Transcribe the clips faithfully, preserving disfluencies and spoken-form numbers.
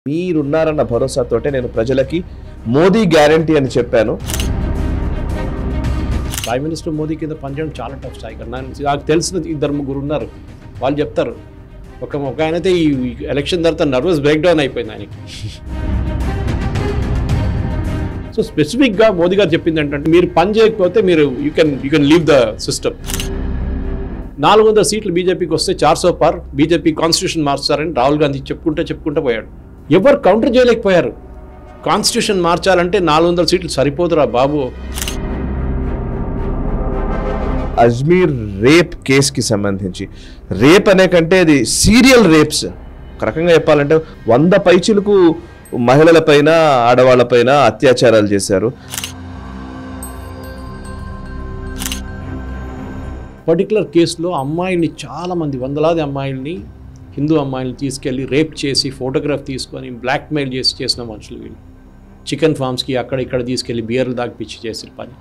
మీరున్నారన్న భరోసాతోటే నేను ప్రజలకి మోదీ గ్యారంటీ అని చెప్పాను. ప్రైమ్ మినిస్టర్ మోదీ కింద పనిచేయడం చాలా టఫ్ స్థాయి కదా. నాకు తెలిసిన ఇద్దరు ముగ్గురు ఉన్నారు, వాళ్ళు చెప్తారు. ఒక ఒక ఆయనైతే ఈ ఎలక్షన్ తర్వాత నర్వస్ బ్రేక్ డౌన్ అయిపోయింది ఆయనకి. సో స్పెసిఫిక్గా మోదీ గారు చెప్పింది ఏంటంటే, మీరు పని చేయకపోతే మీరు you can you can leave the system. నాలుగు వందల సీట్లు బీజేపీకి వస్తే చార్ సో పార్ బీజేపీ కాన్స్టిట్యూషన్ మార్చారని రాహుల్ గాంధీ చెప్పుకుంటే చెప్పుకుంటూ పోయాడు. ఎవరు కౌంటర్ చేయలేకపోయారు. కాన్స్టిట్యూషన్ మార్చాలంటే నాలుగు వందల సీట్లు సరిపోదురా బాబు. అజ్మీర్ రేప్ కేసుకి సంబంధించి, రేప్ అనే కంటే అది సీరియల్ రేప్స్. ఒక రకంగా చెప్పాలంటే వంద పైచిలకు మహిళలపైన ఆడవాళ్ళపైన అత్యాచారాలు చేశారు. పర్టికులర్ కేసులో అమ్మాయిల్ని చాలామంది వందలాది అమ్మాయిల్ని, హిందూ అమ్మాయిల్ని తీసుకెళ్ళి రేప్ చేసి ఫోటోగ్రాఫ్ తీసుకొని బ్లాక్మెయిల్ చేసి చేసిన మనుషులు వీళ్ళు. చికెన్ ఫార్మ్స్కి అక్కడ ఇక్కడ తీసుకెళ్ళి బియర్లు దాగిపిచ్చి చేసిన పని.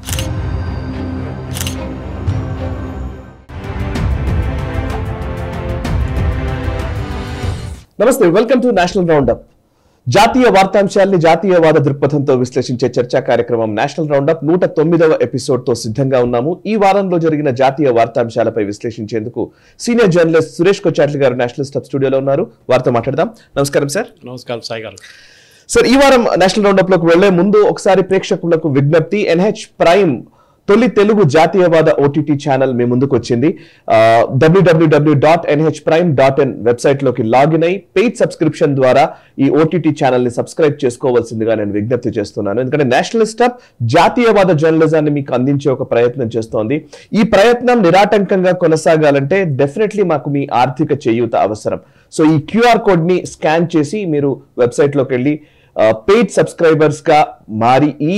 నమస్తే, వెల్కమ్ టు నేషనల్ రౌండప్. జాతీయ వార్తాంశాలని జాతీయవాద దృక్పథంతో విశ్లేషించే చర్చా కార్యక్రమం నేషనల్ రౌండప్ నూట తొమ్మిదవ ఎపిసోడ్ తో సిద్ధంగా ఉన్నాము. ఈ వారంలో జరిగిన జాతీయ వార్తాంశాలపై విశ్లేషించేందుకు సీనియర్ జర్నలిస్ట్ సురేష్ కొచాట్లి గారు నేషనల్ స్టెప్ స్టూడియోలో ఉన్నారు. వారితో మాట్లాడదాం. నమస్కారం సార్. నమస్కారం సాయి గారు. సార్, ఈ వారం నేషనల్ రౌండప్ లోకి వెళ్లే ముందు ఒకసారి ప్రేక్షకులకు విజ్ఞప్తి. ఎన్హెచ్ ప్రైమ్ తొలి తెలుగు జాతీయవాద ఓటీటీ ఛానల్ మీ ముందుకు వచ్చింది. W W W dot NH prime dot in website లోకి లాగిన్ అయి పెయిడ్ సబ్స్క్రిప్షన్ ద్వారా ఈ ఓటీటీ ఛానల్ ని సబ్స్క్రైబ్ చేసుకోవాల్సిందిగా నేను విజ్ఞప్తి చేస్తున్నాను. ఎందుకంటే నేషనల్ స్టెప్ జాతీయవాద జర్నలిజాన్ని మీకు అందించే ఒక ప్రయత్నం చేస్తోంది. ఈ ప్రయత్నం నిరాటంకంగా కొనసాగాలంటే డెఫినెట్లీ మాకు మీ ఆర్థిక చేయూత అవసరం. సో ఈ క్యూఆర్ కోడ్ ని స్కాన్ చేసి మీరు వెబ్సైట్ లోకి వెళ్ళి పెయిడ్ సబ్స్క్రైబర్స్ గా మారి ఈ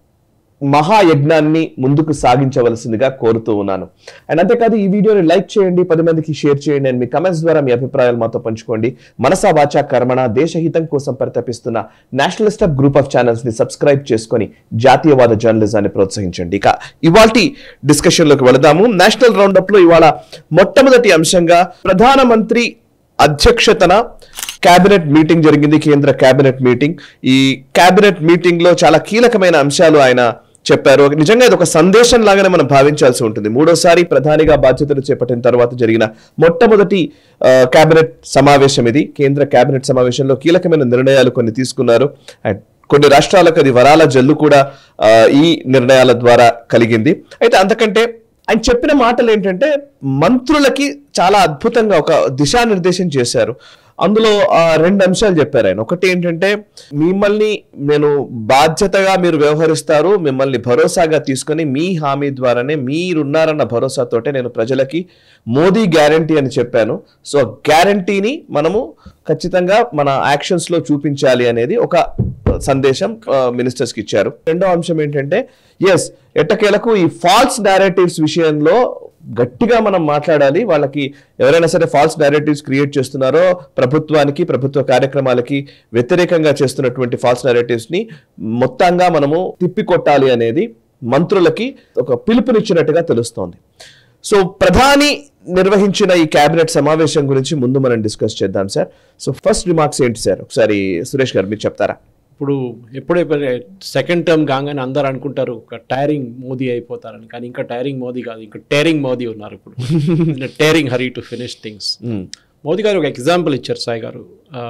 మహాయజ్ఞాన్ని ముందుకు సాగించవలసిందిగా కోరుతూ ఉన్నాను. అండ్ అంతేకాదు ఈ వీడియోని లైక్ చేయండి, పది మందికి షేర్ చేయండి, అండ్ మీ కమెంట్స్ ద్వారా మీ అభిప్రాయాలు మాతో పంచుకోండి. మనసా వాచా కర్మణ దేశహితం కోసం పరితపిస్తున్న national step group of channels ని సబ్స్క్రైబ్ చేసుకొని జాతీయవాద జర్నలిజాన్ని ప్రోత్సహించండి. ఇక ఇవాల్టి డిస్కషన్ లోకి వెళదాము. నేషనల్ రౌండప్ లో ఇవాళ మొట్టమొదటి అంశంగా ప్రధానమంత్రి అధ్యక్షతన కేబినెట్ మీటింగ్ జరిగింది. కేంద్ర కేబినెట్ మీటింగ్. ఈ కేబినెట్ మీటింగ్ లో చాలా కీలకమైన అంశాలు ఆయన చెప్పారు. నిజంగా ఇది ఒక సందేశం లాగానే మనం భావించాల్సి ఉంటుంది. మూడోసారి ప్రధానిగా బాధ్యతలు చేపట్టిన తర్వాత జరిగిన మొట్టమొదటి కేబినెట్ సమావేశం ఇది. కేంద్ర కేబినెట్ సమావేశంలో కీలకమైన నిర్ణయాలు కొన్ని తీసుకున్నారు. అండ్ కొన్ని రాష్ట్రాలకు అది వరాల జల్లు కూడా ఈ నిర్ణయాల ద్వారా కలిగింది. అయితే అంతకంటే ఆయన చెప్పిన మాటలు ఏంటంటే, మంత్రులకి చాలా అద్భుతంగా ఒక దిశానిర్దేశం చేశారు. అందులో రెండు అంశాలు చెప్పారు ఆయన. ఒకటి ఏంటంటే, మిమ్మల్ని నేను బాధ్యతగా మీరు వ్యవహరిస్తారు, మిమ్మల్ని భరోసాగా తీసుకొని మీ హామీ ద్వారానే మీరున్నారన్న భరోసాతోటే నేను ప్రజలకి మోదీ గ్యారంటీ అని చెప్పాను. సో గ్యారంటీని మనము ఖచ్చితంగా మన యాక్షన్స్ లో చూపించాలి అనేది ఒక సందేశం మినిస్టర్స్ కి ఇచ్చారు. రెండో అంశం ఏంటంటే, ఎస్ ఎట్టకేలకు ఈ ఫాల్స్ నారేటివ్స్ విషయంలో గట్టిగా మనం మాట్లాడాలి. వాళ్ళకి ఎవరైనా సరే ఫాల్స్ నారేటివ్స్ క్రియేట్ చేస్తున్నారో, ప్రభుత్వానికి ప్రభుత్వ కార్యక్రమాలకి వ్యతిరేకంగా చేస్తున్నటువంటి ఫాల్స్ నారేటివ్స్ ని మొత్తంగా మనము తిప్పికొట్టాలి అనేది మంత్రులకి ఒక పిలుపునిచ్చినట్టుగా తెలుస్తోంది. సో ప్రధాని నిర్వహించిన ఈ కేబినెట్ సమావేశం గురించి ముందు మనం డిస్కస్ చేద్దాం సార్. సో ఫస్ట్ రిమార్క్స్ ఏంటి సార్? ఒకసారి సురేష్ గారు మీరు చెప్తారా? ఇప్పుడు ఎప్పుడైతే సెకండ్ టర్మ్ కాగానే అందరు అనుకుంటారు ఒక టైరింగ్ మోదీ అయిపోతారని, కానీ ఇంకా టైరింగ్ మోదీ కాదు, ఇంకా టేరింగ్ మోదీ ఉన్నారు ఇప్పుడు. Tearing hurry to finish things. Modi గారు ఒక ఎగ్జాంపుల్ ఇచ్చారు సాయి గారు.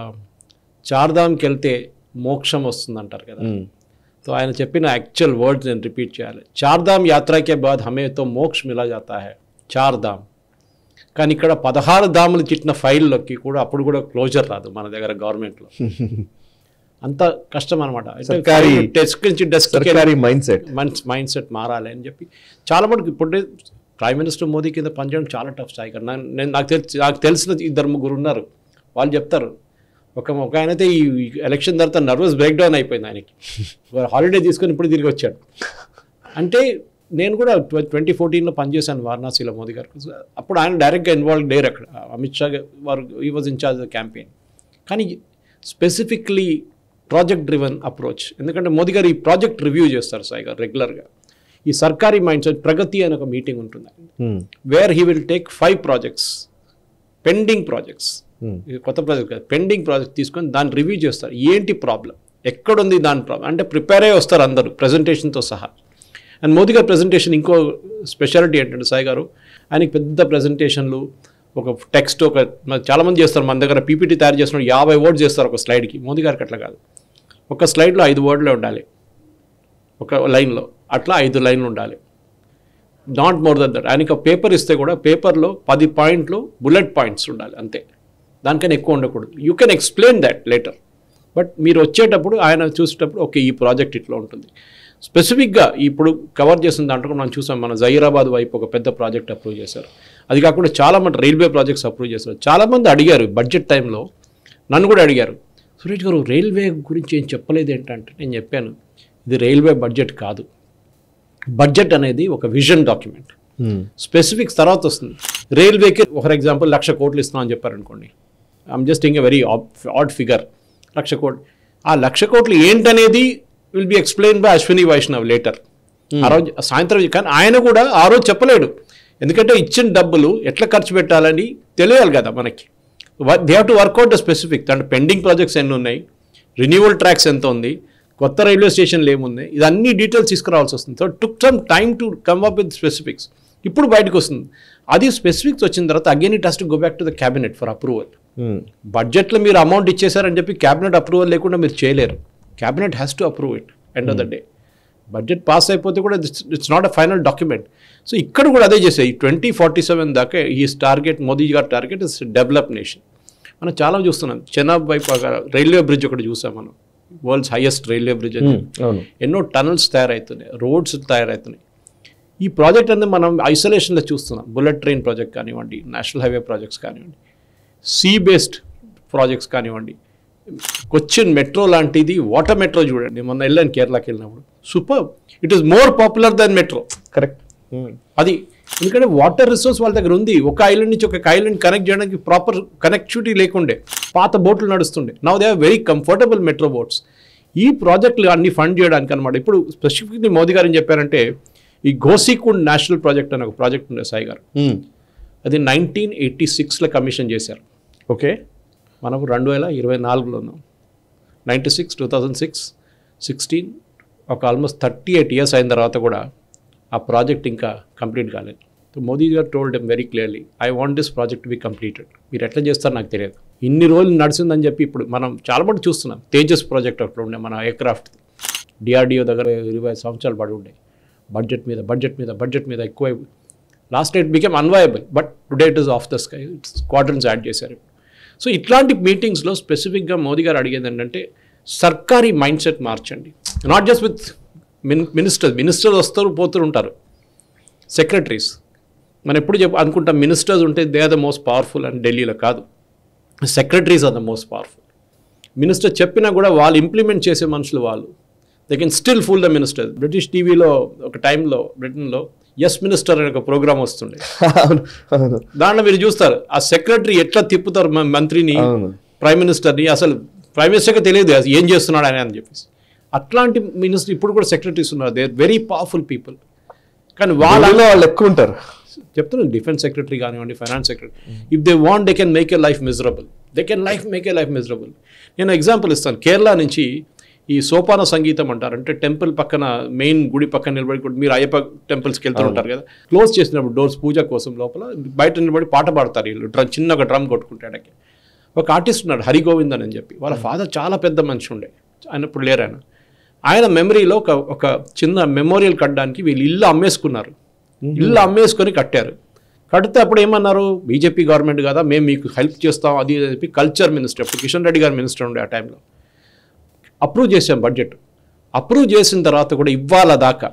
చార్ధామ్కి వెళ్తే మోక్షం వస్తుంది అంటారు కదా. సో ఆయన చెప్పిన యాక్చువల్ వర్డ్స్ నేను రిపీట్ చేయాలి. చార్ధామ్ యాత్రకే బాద్ హమే తో మోక్ష మిలా జాతా హై, చార్ధామ్. కానీ ఇక్కడ పదహారు ధాములు చిట్టిన ఫైల్లోకి కూడా అప్పుడు కూడా క్లోజర్ రాదు మన దగ్గర గవర్నమెంట్లో. అంత కష్టం అనమాట. డెస్క్ నుంచి desk mindset mindset మారాలి అని చెప్పి చాలా మటుకు ఇప్పుడే ప్రైమ్ మినిస్టర్ మోదీ కింద పనిచేయడం చాలా టఫ్ స్థాయి కదా. నేను నాకు తెలిసి నాకు తెలిసిన ఇద్దరు ముగ్గురు ఉన్నారు, వాళ్ళు చెప్తారు. ఒక ఒక ఆయనైతే ఈ ఎలక్షన్ తర్వాత నర్వస్ బ్రేక్ డౌన్ అయిపోయింది ఆయనకి. హాలిడే తీసుకొని ఇప్పుడు తిరిగి వచ్చాడు. అంటే నేను కూడా ట్వంటీ ఫోర్టీన్లో పనిచేశాను వారణాసిలో మోదీ గారు. అప్పుడు ఆయన డైరెక్ట్గా ఇన్వాల్వ్ లేరు అక్కడ. అమిత్ షా వారు ఈ వాజ్ ఇన్ఛార్జ్ క్యాంపెయిన్. కానీ స్పెసిఫిక్లీ ప్రాజెక్ట్ డ్రివెన్ అప్రోచ్. ఎందుకంటే మోదీ గారు ఈ ప్రాజెక్ట్ రివ్యూ చేస్తారు సాయి గారు రెగ్యులర్గా. ఈ సర్కారీ మైండ్ సెట్ ప్రగతి అనే ఒక మీటింగ్ ఉంటుంది, where he will take five projects, pending projects, ఇది కొత్త ప్రాజెక్ట్ కాదు, పెండింగ్ ప్రాజెక్ట్ తీసుకొని దాన్ని రివ్యూ చేస్తారు. ఏంటి ప్రాబ్లం, ఎక్కడుంది దాని ప్రాబ్లం అంటే ప్రిపేర్ అయ్యి వస్తారు అందరూ ప్రెజెంటేషన్తో సహా. అండ్ మోదీ గారి ప్రెజెంటేషన్ ఇంకో స్పెషాలిటీ ఏంటంటే సాయి గారు, ఆయనకి పెద్ద ప్రెజెంటేషన్లు, ఒక టెక్స్ట్, ఒక చాలామంది చేస్తారు మన దగ్గర పీపీటీ తయారు చేస్తున్నారు, యాభై వర్డ్స్ చేస్తారు ఒక స్లైడ్కి. మోదీ గారికి అట్లా కాదు, ఒక స్లైడ్లో ఐదు వర్డ్లే ఉండాలి, ఒక లైన్లో అట్లా ఐదు లైన్లు ఉండాలి, నాట్ మోర్ దన్ దట్. ఆయనకి పేపర్ ఇస్తే కూడా పేపర్లో పది పాయింట్లు బుల్లెట్ పాయింట్స్ ఉండాలి అంతే, దానికన్నా ఎక్కువ ఉండకూడదు. You can explain that later, but మీరు వచ్చేటప్పుడు ఆయన చూసేటప్పుడు ఓకే ఈ ప్రాజెక్ట్ ఇట్లా ఉంటుంది. స్పెసిఫిక్గా ఇప్పుడు కవర్ చేసిన దాంట్లో మనం చూసాం, మన జహీరాబాద్ వైపు ఒక పెద్ద ప్రాజెక్ట్ అప్రూవ్ చేశారు. అది కాకుండా చాలా మంది రైల్వే ప్రాజెక్ట్స్ అప్రూవ్ చేశారు. చాలామంది అడిగారు బడ్జెట్ టైంలో, నన్ను కూడా అడిగారు, సురేష్ గారు రైల్వే గురించి ఏం చెప్పలేదు ఏంటంటే నేను చెప్పాను, ఇది రైల్వే బడ్జెట్ కాదు. బడ్జెట్ అనేది ఒక విజన్ డాక్యుమెంట్, స్పెసిఫిక్స్ తర్వాత వస్తుంది. రైల్వేకి ఫర్ ఎగ్జాంపుల్ లక్ష కోట్లు ఇస్తున్నాం అని చెప్పారనుకోండి, ఐఎమ్ జస్ట్ ఇంగ్ a very odd figure, lakh కోట్లు. ఆ లక్ష కోట్లు ఏంటనేది will be explain by Ashwini Vaishnaw later. ఆ రోజు సాయంత్రం, కానీ ఆయన కూడా ఆ రోజు చెప్పలేడు, ఎందుకంటే ఇచ్చిన డబ్బులు ఎట్లా ఖర్చు పెట్టాలని తెలియాలి కదా మనకి. They have to work out the specific, అంటే పెండింగ్ ప్రాజెక్ట్స్ ఎన్ని ఉన్నాయి, రిన్యూవల్ ట్రాక్స్ ఎంత ఉంది, కొత్త రైల్వే స్టేషన్లు ఏముంది, ఇది అన్ని డీటెయిల్స్ తీసుకురావాల్సి వస్తుంది. So took some time to come up with specifics. ఇప్పుడు బయటకు వస్తుంది. అది స్పెసిఫిక్స్ వచ్చిన తర్వాత again it has to go back to the cabinet for approval. బడ్జెట్లో మీరు అమౌంట్ ఇచ్చేసారని చెప్పి క్యాబినెట్ అప్రూవల్ లేకుండా మీరు చేయలేరు. Cabinet has to approve it end of the day. Budget pass అయిపోతే కూడా it's not a final document. So ఇక్కడ కూడా అదే చేసాయి. ట్వంటీ ఫార్టీ సెవెన్ దాకా ఈ టార్గెట్, మోదీ గారి టార్గెట్ ఇస్ డెవలప్ నేషన్. మనం చాలా చూస్తున్నాం. చెనాబ్ వైపు రైల్వే బ్రిడ్జ్ ఒకటి చూసాం మనం, వరల్డ్స్ హైయెస్ట్ రైల్వే బ్రిడ్జ్ అని. ఎన్నో టనల్స్ తయారవుతున్నాయి, రోడ్స్ తయారవుతున్నాయి. ఈ ప్రాజెక్ట్ అనేది మనం ఐసోలేషన్లో చూస్తున్నాం. బుల్లెట్ ట్రైన్ ప్రాజెక్ట్ కానివ్వండి, నేషనల్ హైవే ప్రాజెక్ట్స్ కానివ్వండి, సీ బేస్డ్ ప్రాజెక్ట్స్ కానివ్వండి, కొచ్చిన్ మెట్రో లాంటిది, వాటర్ మెట్రో చూడండి, మొన్న వెళ్ళాను కేరళకి వెళ్ళినప్పుడు, super. It is more popular than metro. Correct. అది ఎందుకంటే వాటర్ రిసోర్స్ వాళ్ళ దగ్గర ఉంది. ఒక ఐలాండ్ నుంచి ఒక ఐలాండ్ కనెక్ట్ చేయడానికి ప్రాపర్ కనెక్టివిటీ లేకుండే, పాత బోట్లు నడుస్తుండే. Now they are very comfortable metro boats. ఈ ప్రాజెక్టులు అన్ని ఫండ్ చేయడానికి అనమాట. ఇప్పుడు స్పెసిఫిక్లీ మోదీ గారు ఏం చెప్పారంటే, ఈ గోసీకుండ్ నేషనల్ ప్రాజెక్ట్ అని ఒక ప్రాజెక్ట్ ఉండే సాయి గారు, అది నైన్టీన్ ఎయిటీ సిక్స్లో కమిషన్ చేశారు. ఓకే, మనకు రెండు వేల ఇరవై నాలుగులో ఉన్నాం. Ninety six two thousand six sixteen ఒక ఆల్మోస్ట్ థర్టీ ఎయిట్ ఇయర్స్ అయిన తర్వాత కూడా ఆ ప్రాజెక్ట్ ఇంకా కంప్లీట్ కాలేదు. సో మోదీ గారు told them very clearly, I want this project to be completed. మీరు ఎట్లా చేస్తారో నాకు తెలియదు. ఇన్ని రోజులు నడిచిందని చెప్పి ఇప్పుడు మనం చాలా మంది చూస్తున్నాం. తేజస్ ప్రాజెక్ట్ అక్కడ ఉండే మన ఎయిర్క్రాఫ్ట్, డిఆర్డిఓ దగ్గర ఇరవై సంవత్సరాలు పడి ఉండే. బడ్జెట్ మీద బడ్జెట్ మీద బడ్జెట్ మీద ఎక్కువ, last it became unviable, but today it is off the sky. Squadrons add చేశారు. సో ఇట్లాంటి మీటింగ్స్లో స్పెసిఫిక్గా మోదీ గారు అడిగేది ఏంటంటే, సర్కారీ మైండ్ సెట్ మార్చండి. Not just with min ministers ministers వస్తారు పోతూ ఉంటారు, సెక్రటరీస్. మనం ఎప్పుడు చెప్ప అనుకుంటాం మినిస్టర్స్ ఉంటే they are the most powerful అని. ఢిల్లీలో కాదు, secretaries are the most powerful. Minister చెప్పినా కూడా వాళ్ళు ఇంప్లిమెంట్ చేసే మనుషులు వాళ్ళు. They can still fool the minister. British టీవీలో ఒక టైంలో బ్రిటన్లో ఎస్ మినిస్టర్ అనే ఒక ప్రోగ్రామ్ వస్తుండే. దాంట్లో మీరు చూస్తారు ఆ సెక్రటరీ ఎట్లా తిప్పుతారు మంత్రిని, ప్రైమ్ మినిస్టర్ని. అసలు ప్రైమ్ మినిస్టర్కి తెలియదు ఏం చేస్తున్నాడు అని అని చెప్పేసి. అట్లాంటి మినిస్టర్ ఇప్పుడు కూడా సెక్రటరీస్ ఉన్నారు. They are very powerful people. కానీ వాళ్ళలో వాళ్ళు ఎక్కువ ఉంటారు. చెప్తున్నాను, డిఫెన్స్ సెక్రటరీ కానివ్వండి, finance secretary, if they want they can make a life miserable. They can life make a life miserable. నేను ఎగ్జాంపుల్ ఇస్తాను. కేరళ నుంచి ఈ సోపాన సంగీతం అంటారు, అంటే టెంపుల్ పక్కన మెయిన్ గుడి పక్కన నిలబడి, మీరు అయ్యప్ప టెంపుల్స్కి వెళ్తూ ఉంటారు కదా, క్లోజ్ చేసినప్పుడు డోర్స్ పూజ కోసం లోపల బయట నిలబడి పాట పాడతారు వీళ్ళు, డ్రమ్ చిన్న ఒక డ్రమ్ కొట్టుకుంటాడకి. ఒక ఆర్టిస్ట్ ఉన్నాడు హరిగోవిందన్ అని చెప్పి, వాళ్ళ ఫాదర్ చాలా పెద్ద మనిషి ఉండే, ఆయన ఇప్పుడు లేరు. ఆయన ఆయన మెమరీలో ఒక ఒక చిన్న మెమోరియల్ కట్టడానికి వీళ్ళు ఇల్లు అమ్మేసుకున్నారు. ఇల్లు అమ్మేసుకొని కట్టారు. కడితే అప్పుడు ఏమన్నారు, బీజేపీ గవర్నమెంట్ కదా, మేము మీకు హెల్ప్ చేస్తాం అది అని చెప్పి కల్చర్ మినిస్టర్, అప్పుడు కిషన్ రెడ్డి గారు మినిస్టర్ ఉండే ఆ టైంలో, అప్రూవ్ చేసాం బడ్జెట్. అప్రూవ్ చేసిన తర్వాత కూడా ఇవాళ దాకా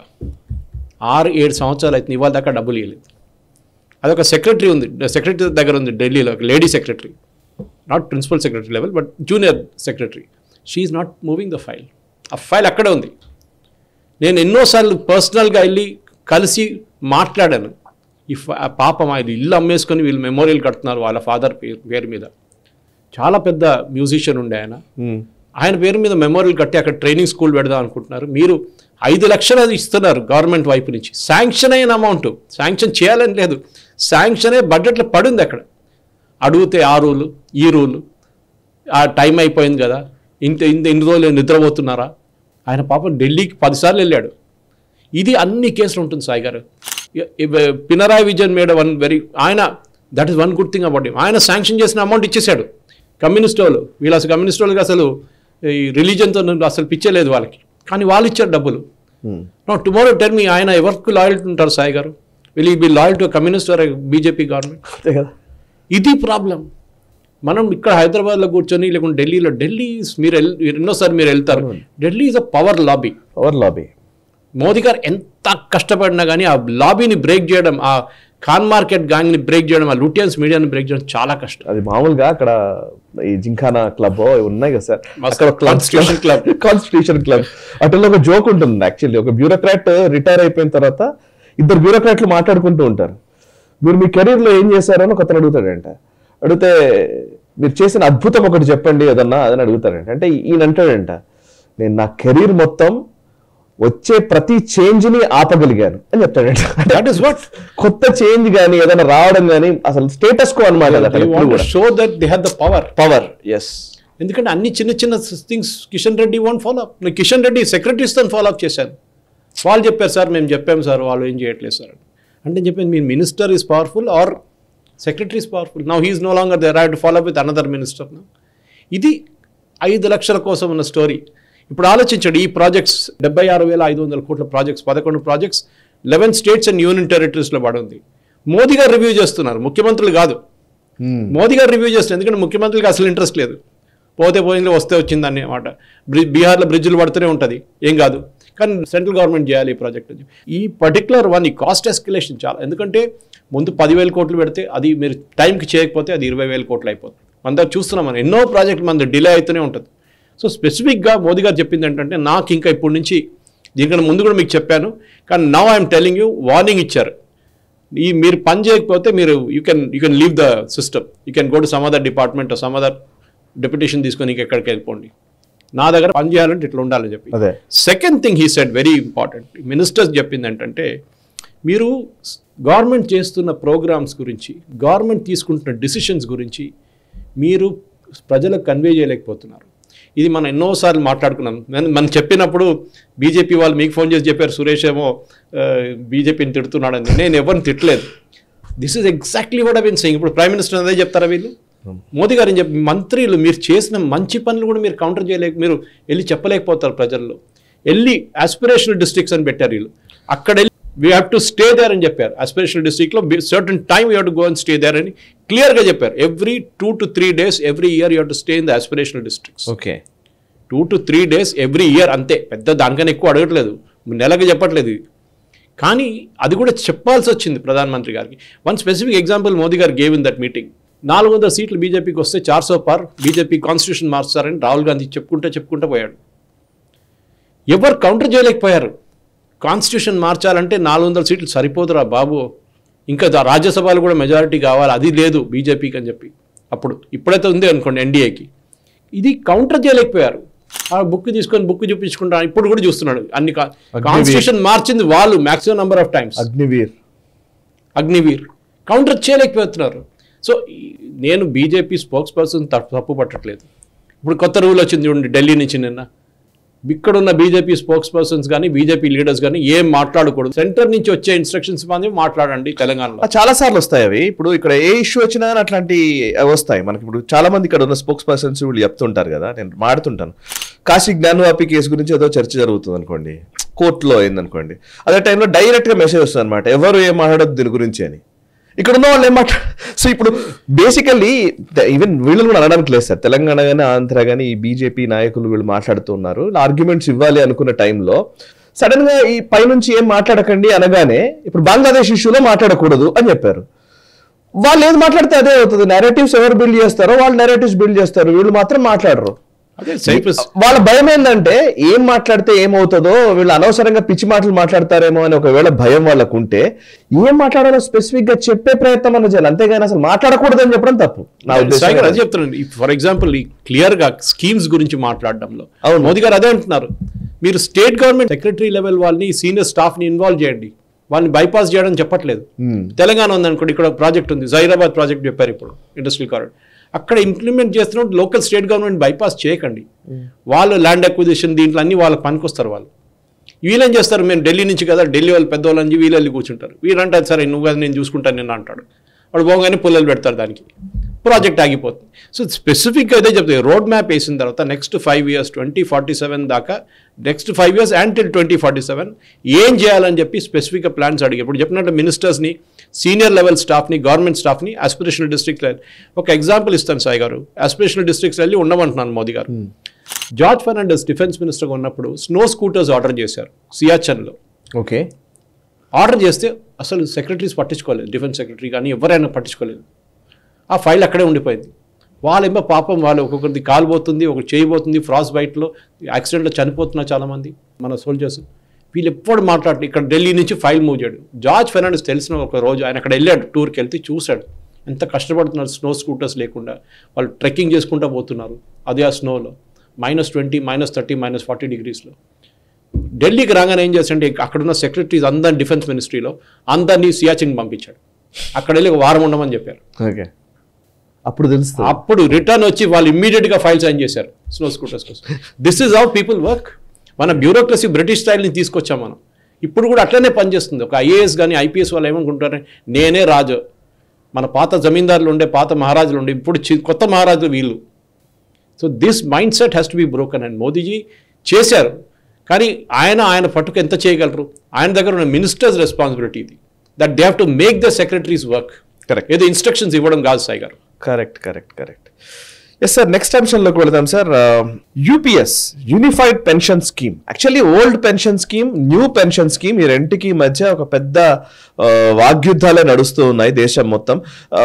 ఆరు ఏడు సంవత్సరాలు అవుతుంది, ఇవాళ దాకా డబ్బులు ఇవ్వలేదు. అదొక సెక్రటరీ ఉంది, సెక్రటరీ దగ్గర ఉంది ఢిల్లీలో, ఒక lady secretary, not principal secretary level but junior secretary. She is not moving the file. ఆ ఫైల్ అక్కడే ఉంది. నేను ఎన్నోసార్లు పర్సనల్గా వెళ్ళి కలిసి మాట్లాడాను. ఈ పాపం ఆయన ఇల్లు అమ్మేసుకొని వీళ్ళు మెమోరియల్ కడుతున్నారు వాళ్ళ ఫాదర్ పేరు పేరు మీద. చాలా పెద్ద మ్యూజిషియన్ ఉండే ఆయన, ఆయన పేరు మీద మెమోరియల్ కట్టి అక్కడ ట్రైనింగ్ స్కూల్ పెడదాం అనుకుంటున్నారు. మీరు ఐదు లక్షలు అది ఇస్తున్నారు గవర్నమెంట్ వైపు నుంచి, శాంక్షన్ అయిన అమౌంట్, శాంక్షన్ చేయాలని లేదు, శాంక్షన్ అయ్యే బడ్జెట్లో పడింది అక్కడ. అడిగితే ఆరులు ఈ రూల్, ఆ టైం అయిపోయింది కదా, ఇంత ఇంత ఇన్ని రోజులు నిద్రపోతున్నారా? ఆయన పాపం ఢిల్లీకి పదిసార్లు వెళ్ళాడు. ఇది అన్ని కేసులు ఉంటుంది సాయి గారు. Pinarayi Vijayan made one very, ఆయన that is one good thing about him. ఆయన శాంక్షన్ చేసిన అమౌంట్ ఇచ్చేశాడు. కమ్యూనిస్ట్ వాళ్ళు, వీళ్ళు అసలు కమ్యూనిస్ట్ వాళ్ళకి అసలు ఈ రిలీజన్తో అసలు పిచ్చలేదు వాళ్ళకి, కానీ వాళ్ళు ఇచ్చారు డబ్బులు. నో టుమారో టెల్ మీ, ఆయన ఎవరికి లాయల్ ఉంటారు సాయి గారు? Will he be loyal to communist or BJP government? ఇది ప్రాబ్లం. మనం ఇక్కడ హైదరాబాద్లో కూర్చొని లేకుంటే ఢిల్లీలో, ఢిల్లీ మీరు ఎన్నోసారి మీరు వెళ్తారు, Delhi is a power lobby. Power lobby. Modi గారు ఎంత కష్టపడినా కానీ ఆ లాబీని బ్రేక్ చేయడం, ఆ ఖాన్ మార్కెట్ గ్యాంగ్ని బ్రేక్ చేయడం, ఆ లూటియన్స్ మీడియాని బ్రేక్ చేయడం చాలా కష్టం. అది మామూలుగా అక్కడ ఈ జింఖానా క్లబ్ ఉన్నాయి కదా sir, constitution club constitution club అట్లా ఒక జోక్ ఉంటుంది. యాక్చువల్లీ ఒక బ్యూరోక్రాట్ రిటైర్ అయిపోయిన తర్వాత ఇద్దరు బ్యూరోక్రాట్లు మాట్లాడుకుంటూ ఉంటారు. మీరు మీ కెరీర్ లో ఏం చేశారని ఒకతను అడుగుతాడంట. అడిగితే మీరు చేసిన అద్భుతం ఒకటి చెప్పండి ఏదన్నా అని అడుగుతాడంట. అంటే ఈయన అంటాడంట, నేను నా కెరీర్ మొత్తం వచ్చే ప్రతి చేంజ్ ని ఆపగలిగాను అని చెప్తాడంట. దట్ ఇస్ వాట్, కొత్త చేంజ్ గానీ ఏదైనా రావడం గానీ అసలు స్టేటస్ కో అన్నమాట. So that they have the power power yes. ఎందుకంటే అన్ని చిన్న చిన్న things Kishan Reddy won't follow up. నేను కిషన్ రెడ్డి సెక్రటరీస్తో ఫాలో అప్ చేశాను. వాళ్ళు చెప్పారు సార్, మేము చెప్పాము సార్, వాళ్ళు ఏం చేయట్లేదు సార్ అంటే. నేను చెప్పాను, మీ minister is powerful or secretary is powerful. Now he is no longer there, I have to follow up with another minister. ఇది ఐదు లక్షల కోసం ఉన్న స్టోరీ. ఇప్పుడు ఆలోచించండి, ఈ ప్రాజెక్ట్స్ డెబ్బై ఆరు వేల ఐదు వందల కోట్ల ప్రాజెక్ట్స్, పదకొండు projects eleven states and union టెరిటరీస్లో పడుంది. మోదీ గారు రివ్యూ చేస్తున్నారు, ముఖ్యమంత్రులు కాదు. మోదీ గారు రివ్యూ చేస్తున్నారు, ఎందుకంటే ముఖ్యమంత్రికి అసలు ఇంట్రెస్ట్ లేదు. పోతే పోయింది, వస్తే వచ్చింది అన్నమాట. బ్రిడ్జ్ బీహార్లో బ్రిడ్జ్లు పడుతూనే ఉంటుంది, ఏం కాదు, కానీ సెంట్రల్ గవర్నమెంట్ చేయాలి ఈ ప్రాజెక్ట్. ఈ పర్టికులర్ వన్ ఈ కాస్ట్ ఎస్కలేషన్ చాలా, ఎందుకంటే ముందు పదివేల కోట్లు పెడితే అది మీరు టైంకి చేయకపోతే అది ఇరవై వేల కోట్లు అయిపోతుంది. మన దగ్గర చూస్తున్నాం, మనం ఎన్నో ప్రాజెక్టులు మన డిలే అవుతూనే ఉంటుంది. సో స్పెసిఫిక్గా మోదీ గారు చెప్పింది ఏంటంటే, నాకు ఇంకా ఇప్పటి నుంచి, దీనికన్నా ముందు కూడా మీకు చెప్పాను, కానీ now I'm telling you, warning ఇచ్చారు. ఈ మీరు పని చేయకపోతే మీరు you can you can leave the system, you can go to some other department, some other deputation తీసుకొని ఎక్కడికి వెళ్ళిపోండి, నా దగ్గర పని చేయాలంటే ఇట్లా ఉండాలని చెప్పి. Second thing he said very important, ministers చెప్పింది ఏంటంటే, మీరు గవర్నమెంట్ చేస్తున్న ప్రోగ్రామ్స్ గురించి, గవర్నమెంట్ తీసుకుంటున్న డిసిషన్స్ గురించి మీరు ప్రజలకు కన్వే చేయలేకపోతున్నారు. ఇది మనం ఎన్నోసార్లు మాట్లాడుకున్నాం. మనం చెప్పినప్పుడు బీజేపీ వాళ్ళు మీకు ఫోన్ చేసి చెప్పారు, సురేష్ ఏమో బీజేపీని తిడుతున్నాడని. నేను ఎవరిని తిట్టలేదు. This is exactly what I been saying. ఇప్పుడు ప్రైమ్ మినిస్టర్ అదే చెప్తారా వీళ్ళు? మోదీ గారు ఏం చెప్పి, మంత్రులు మీరు చేసిన మంచి పనులు కూడా మీరు కౌంటర్ చేయలేక, మీరు వెళ్ళి చెప్పలేకపోతారు ప్రజల్లో. వెళ్ళి ఆస్పిరేషనల్ డిస్ట్రిక్ట్స్ అని పెట్టారు వీళ్ళు. అక్కడ వెళ్ళి we have to stay there అని చెప్పారు. ఆస్పిరేషనల్ డిస్ట్రిక్ట్లో certain time you have to go and stay there అని క్లియర్గా చెప్పారు. Every two to three days every year you have to stay in the aspirational districts. Okay, two to three days every year, అంతే. పెద్ద దానికన్నా ఎక్కువ అడగట్లేదు, నెలకు చెప్పట్లేదు. కానీ అది కూడా చెప్పాల్సి వచ్చింది ప్రధానమంత్రి గారికి. వన్ స్పెసిఫిక్ ఎగ్జాంపుల్ మోదీ గారు గేవ్ ఇన్ దట్ మీటింగ్. నాలుగు వందల సీట్లు బీజేపీకి వస్తే చార్ సో పార్ బీజేపీ కాన్స్టిట్యూషన్ మార్చారని రాహుల్ గాంధీ చెప్పుకుంటూ చెప్పుకుంటూ పోయాడు. ఎవరు కౌంటర్ చేయలేకపోయారు. కాన్స్టిట్యూషన్ మార్చాలంటే నాలుగు వందల సీట్లు సరిపోదురా బాబు, ఇంకా రాజ్యసభలు కూడా మెజారిటీ కావాలి, అది లేదు బీజేపీకి అని చెప్పి. అప్పుడు ఇప్పుడైతే ఉంది అనుకోండి ఎన్డీఏకి, ఇది కౌంటర్ చేయలేకపోయారు. ఆ బుక్ తీసుకొని బుక్ చూపించుకుంటా ఇప్పుడు కూడా చూస్తున్నాడు. అన్ని కాన్స్టిట్యూషన్ మార్చింది వాళ్ళు maximum number of times. Agniveer Agniveer counter చేయలేకపోతున్నారు. సో నేను బీజేపీ స్పోక్స్ పర్సన్ తప్పు పట్టట్లేదు. ఇప్పుడు కొత్త రూల్ వచ్చింది చూడండి ఢిల్లీ నుంచి నిన్న. ఇక్కడున్న బీజేపీ స్పోక్స్ పర్సన్స్ కానీ బీజేపీ లీడర్స్ కానీ ఏం మాట్లాడకూడదు. సెంటర్ నుంచి వచ్చే ఇన్స్ట్రక్షన్స్ మాత్రం మాట్లాడండి. తెలంగాణలో చాలా సార్లు వస్తాయి అవి. ఇప్పుడు ఇక్కడ ఏ ఇష్యూ వచ్చినా అట్లాంటి వస్తాయి మనకి. ఇప్పుడు చాలా మంది ఇక్కడ ఉన్న స్పోక్స్ పర్సన్స్ వీళ్ళు చెప్తుంటారు కదా, నేను మాడుతుంటాను. కాశీ జ్ఞానవాపి కేసు గురించి ఏదో చర్చ జరుగుతుంది అనుకోండి, కోర్టులో అయిందనుకోండి, అదే టైంలో డైరెక్ట్ గా మెసేజ్ వస్తుంది అనమాట, ఎవరు ఏం మాట్లాడద్దు దీని గురించి అని. ఇక్కడ ఉన్న వాళ్ళు ఏం మాట్లా సో ఇప్పుడు బేసికల్లీ ఈవెన్ వీళ్ళని కూడా అనడానికి లేదు సార్. తెలంగాణ కానీ ఆంధ్ర కానీ ఈ బీజేపీ నాయకులు వీళ్ళు మాట్లాడుతున్నారు, ఆర్గ్యుమెంట్స్ ఇవ్వాలి అనుకున్న టైంలో సడన్ గా ఈ పైనుంచి ఏం మాట్లాడకండి అనగానే ఇప్పుడు బంగ్లాదేశ్ ఇష్యూలో మాట్లాడకూడదు అని చెప్పారు. వాళ్ళు ఏది మాట్లాడితే అదే అవుతుంది. నెరేటివ్స్ ఎవరు బిల్డ్ చేస్తారో వాళ్ళు నెరేటివ్స్ బిల్డ్ చేస్తారు, వీళ్ళు మాత్రం మాట్లాడరు. వాళ్ళ భయం ఏంటంటే ఏం మాట్లాడితే ఏమవుతుందో, వీళ్ళు అనవసరంగా పిచ్చి మాటలు మాట్లాడతారేమో అని ఒకవేళ భయం వాళ్ళకు ఉంటే ఏం మాట్లాడాలో స్పెసిఫిక్ గా చెప్పే ప్రయత్నం అన్న చేయాలి, అంతేగాని అసలు మాట్లాడకూడదని చెప్పడం తప్పు. నా ఉద్దేశం అదే చెప్తున్నాను. ఫర్ ఎగ్జాంపుల్ ఈ క్లియర్ గా స్కీమ్స్ గురించి మాట్లాడడంలో మోదీ గారు అదే అంటున్నారు, మీరు స్టేట్ గవర్నమెంట్ సెక్రటరీ లెవెల్ వాళ్ళని సీనియర్ స్టాఫ్ ని ఇన్వాల్వ్ చేయండి, వాళ్ళని బైపాస్ చేయడం చెప్పట్లేదు. తెలంగాణ ఉందనుకోండి, ఇక్కడ ప్రాజెక్ట్ ఉంది, జైరాబాద్ ప్రాజెక్ట్ చెప్పారు ఇప్పుడు ఇండస్ట్రియల్ కారిడార్. అక్కడ ఇంప్లిమెంట్ చేస్తున్నప్పుడు లోకల్ స్టేట్ గవర్నమెంట్ బైపాస్ చేయకండి. వాళ్ళు ల్యాండ్ అక్విజిషన్ దీంట్లో అన్ని వాళ్ళ పనికొస్తారు. వాళ్ళు వీళ్ళేం చేస్తారు, మేము ఢిల్లీ నుంచి కదా, ఢిల్లీ వాళ్ళు పెద్దవాళ్ళు అని వీళ్ళు వెళ్ళి కూర్చుంటారు. వీళ్ళు అంటారు సరే నువ్వు కదా నేను చూసుకుంటాను నేను అంటాడు. వాడు పోగానే పుల్లలు పెడతారు, దానికి ప్రాజెక్ట్ ఆగిపోతుంది. సో స్పెసిఫిక్గా అదే చెప్తాయి. రోడ్ మ్యాప్ వేసిన తర్వాత next five years twenty forty seven దాకా next five years and till twenty forty seven ఏం చేయాలని చెప్పి స్పెసిఫిక్గా ప్లాన్స్ అడిగి ఇప్పుడు చెప్పినట్టు మినిస్టర్స్ని, సీనియర్ లెవెల్ స్టాఫ్ని, గవర్నమెంట్ స్టాఫ్ని ఆస్పిరేషనల్ డిస్ట్రిక్ట్స్. ఒక ఎగ్జాంపుల్ ఇస్తాను సాయి గారు, ఆస్పిరేషనల్ డిస్ట్రిక్ట్స్ వెళ్ళి ఉండమంటున్నాను మోదీ గారు. జార్జ్ ఫెర్నాండెస్ డిఫెన్స్ మినిస్టర్గా ఉన్నప్పుడు స్నో స్కూటర్స్ ఆర్డర్ చేశారు సియాచన్లో. ఓకే, ఆర్డర్ చేస్తే అసలు సెక్రటరీస్ పట్టించుకోలేదు, డిఫెన్స్ సెక్రటరీ కానీ ఎవరైనా పట్టించుకోలేదు. ఆ ఫైల్ అక్కడే ఉండిపోయింది. వాళ్ళేమో పాపం వాళ్ళు ఒక్కొక్కరిది కాలు పోతుంది, ఒకటి చేయబోతుంది, ఫ్రాస్ట్ బైట్లో యాక్సిడెంట్లో చనిపోతున్నారు చాలామంది మన సోల్జర్స్. వీళ్ళు ఎప్పుడు మాట్లాడు ఇక్కడ ఢిల్లీ నుంచి ఫైల్ మూవ్ చేయడు. జార్జ్ ఫెర్నాండెస్ తెలిసిన ఒక రోజు ఆయన అక్కడ వెళ్ళాడు, టూర్కి వెళ్తే చూశాడు ఎంత కష్టపడుతున్నారు స్నో స్కూటర్స్ లేకుండా. వాళ్ళు ట్రెక్కింగ్ చేసుకుంటూ పోతున్నారు అదే ఆ స్నోలో, minus twenty minus thirty minus forty డిగ్రీస్లో. ఢిల్లీకి రాగానే ఏం చేస్తాడంటే అక్కడున్న సెక్రటరీస్ అందరిని డిఫెన్స్ మినిస్ట్రీలో అందరినీ సియాచిన్ పంపించాడు. అక్కడ వెళ్ళి ఒక వారం ఉండమని చెప్పారు. ఓకే, అప్పుడు తెలుసు. అప్పుడు రిటర్న్ వచ్చి వాళ్ళు ఇమ్మీడియట్గా ఫైల్ సైన్ చేశారు స్నో స్కూటర్స్ కోసం. This is how people work. మన బ్యూరోక్రసీ బ్రిటిష్ స్టైల్ని తీసుకొచ్చాం మనం. ఇప్పుడు కూడా అట్లనే పనిచేస్తుంది. ఒక ఐఏఎస్ కానీ ఐపీఎస్ వాళ్ళు ఏమనుకుంటారు, నేనే రాజు, మన పాత జమీందారులు ఉండే పాత మహారాజులు ఉండే ఇప్పుడు కొత్త మహారాజులు వీళ్ళు. So this mind set has to be broken. And Modiji చేశారు, కానీ ఆయన ఆయన పట్టుకు ఎంత చేయగలరు? ఆయన దగ్గర ఉన్న మినిస్టర్స్ రెస్పాన్సిబిలిటీ ఇది, that they have to make the secretaries work. Correct, ఏదో ఇన్స్ట్రక్షన్స్ ఇవ్వడం కాదు సాయి గారు. Correct correct correct yes sir. Next అంశంలోకి వెళదాం sir. UPS unified pension scheme, actually old pension scheme, new pension scheme, ఈ రెంటికి మధ్య ఒక పెద్ద వాగ్యుద్ధాలే నడుస్తూ ఉన్నాయి దేశం మొత్తం.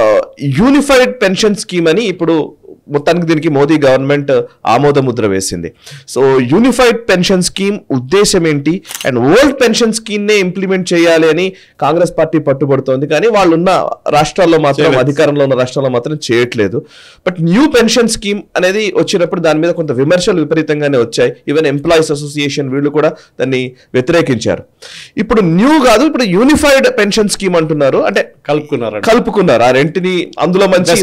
యూనిఫైడ్ పెన్షన్ స్కీమ్ అని ఇప్పుడు మొత్తానికి దీనికి మోదీ గవర్నమెంట్ ఆమోద ముద్ర వేసింది. సో యూనిఫైడ్ పెన్షన్ స్కీమ్ ఉద్దేశం ఏంటి? అండ్ ఓల్డ్ పెన్షన్ స్కీమ్ నే ఇంప్లిమెంట్ చేయాలి అని కాంగ్రెస్ పార్టీ పట్టుబడుతోంది, కానీ వాళ్ళు ఉన్న రాష్ట్రాల్లో మాత్రం, అధికారంలో ఉన్న రాష్ట్రాల్లో మాత్రం చేయట్లేదు. బట్ న్యూ పెన్షన్ స్కీమ్ అనేది వచ్చినప్పుడు దాని మీద కొంత విమర్శలు విపరీతంగానే వచ్చాయి. ఈవెన్ ఎంప్లాయీస్ అసోసియేషన్ వీళ్ళు కూడా దాన్ని వ్యతిరేకించారు. ఇప్పుడు న్యూ కాదు, ఇప్పుడు యూనిఫైడ్ పెన్షన్ స్కీమ్ అంటున్నారు. అంటే కలుపుకున్నారు కలుపుకున్నారు ఆ రెంటిని, అందులో మంచి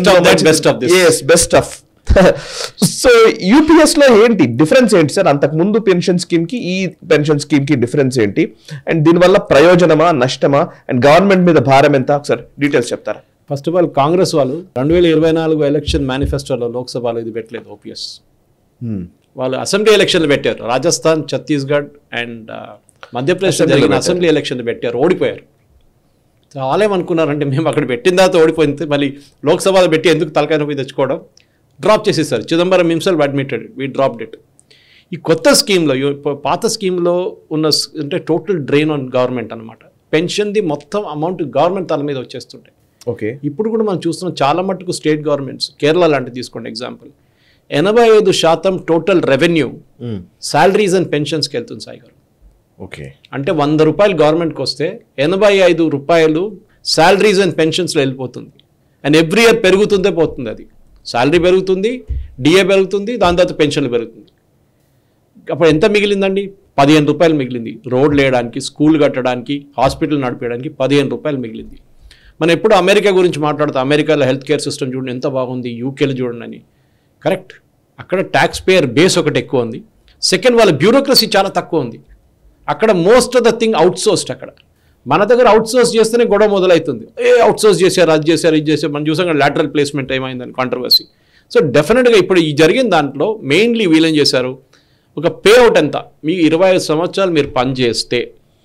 బెస్ట్ ఆఫ్. సో యూపీఎస్ లో ఏంటి డిఫరెన్స్ ఏంటి సార్? అంతకు ముందు పెన్షన్ స్కీమ్ కి ఈ పెన్షన్ స్కీమ్ కి డిఫరెన్స్ ఏంటి? అండ్ దీనివల్ల ప్రయోజనమా నష్టమా? అండ్ గవర్నమెంట్ మీద భారం ఎంత? ఒకసారి డీటెయిల్స్ చెప్తారా? ఫస్ట్ ఆఫ్ ఆల్ కాంగ్రెస్ వాళ్ళు రెండు వేల ఇరవై నాలుగు ఎలక్షన్ మేనిఫెస్టోలో లోక్సభలో ఇది పెట్టలేదు ఓపీఎస్. వాళ్ళు అసెంబ్లీ ఎలక్షన్లు పెట్టారు, రాజస్థాన్, ఛత్తీస్గఢ్ అండ్ మధ్యప్రదేశ్ జరిగిన అసెంబ్లీ ఎలక్షన్లు పెట్టారు, ఓడిపోయారు. వాళ్ళేమనుకున్నారంటే మేము అక్కడ పెట్టిన తర్వాత ఓడిపోయింది, మళ్ళీ లోక్సభలో పెట్టి ఎందుకు తలకాయ నొప్పి తెచ్చుకోవడం, డ్రాప్ చేసేసారు. Chidambaram himself admitted we dropped it. ఈ కొత్త స్కీమ్లో, పాత స్కీమ్లో ఉన్న అంటే టోటల్ డ్రైన్ ఆన్ గవర్నమెంట్ అనమాట. పెన్షన్ది మొత్తం అమౌంట్ గవర్నమెంట్ తల మీద వచ్చేస్తుంటాయి. ఓకే, ఇప్పుడు కూడా మనం చూస్తున్నాం చాలా మట్టుకు స్టేట్ గవర్నమెంట్స్, కేరళ లాంటివి తీసుకోండి ఎగ్జాంపుల్, ఎనభై ఐదు శాతం టోటల్ రెవెన్యూ శాలరీస్ అండ్ పెన్షన్స్కి వెళ్తుంది సాయి గారు. ఓకే, అంటే వంద రూపాయలు గవర్నమెంట్కి వస్తే ఎనభై ఐదు రూపాయలు శాలరీస్ అండ్ పెన్షన్స్లో వెళ్ళిపోతుంది. అండ్ ఎవ్రీ ఇయర్ పెరుగుతుందే పోతుంది. అది శాలరీ పెరుగుతుంది, డిఏ పెరుగుతుంది, దాని తర్వాత పెన్షన్లు పెరుగుతుంది. అప్పుడు ఎంత మిగిలిందండి? పదిహేను రూపాయలు మిగిలింది. రోడ్లు వేయడానికి, స్కూల్ కట్టడానికి, హాస్పిటల్ నడిపేయడానికి పదిహేను రూపాయలు మిగిలింది. మనం ఎప్పుడు అమెరికా గురించి మాట్లాడుతాం, అమెరికాలో హెల్త్ కేర్ సిస్టమ్ చూడండి ఎంత బాగుంది, యూకేలో చూడండి అని. కరెక్ట్, అక్కడ ట్యాక్స్ పేయర్ బేస్ ఒకటి ఎక్కువ ఉంది. సెకండ్, వాళ్ళ బ్యూరోక్రసీ చాలా తక్కువ ఉంది. అక్కడ most of the thing outsourced. అక్కడ మన దగ్గర అవుట్ సోర్స్ చేస్తేనే గొడవ మొదలవుతుంది. ఏ అవుట్ సోర్స్ చేశారు, అది చేశారు, ఇది చేశారు. మనం చూసాం కదా లాటరల్ ప్లేస్మెంట్ ఏమైందని కాంట్రవర్సీ. సో డెఫినెట్గా ఇప్పుడు ఈ జరిగిన దాంట్లో మెయిన్లీ వీళ్ళేం చేశారు, ఒక పే అవుట్ ఎంత, మీకు ఇరవై ఐదు సంవత్సరాలు మీరు పని చేస్తే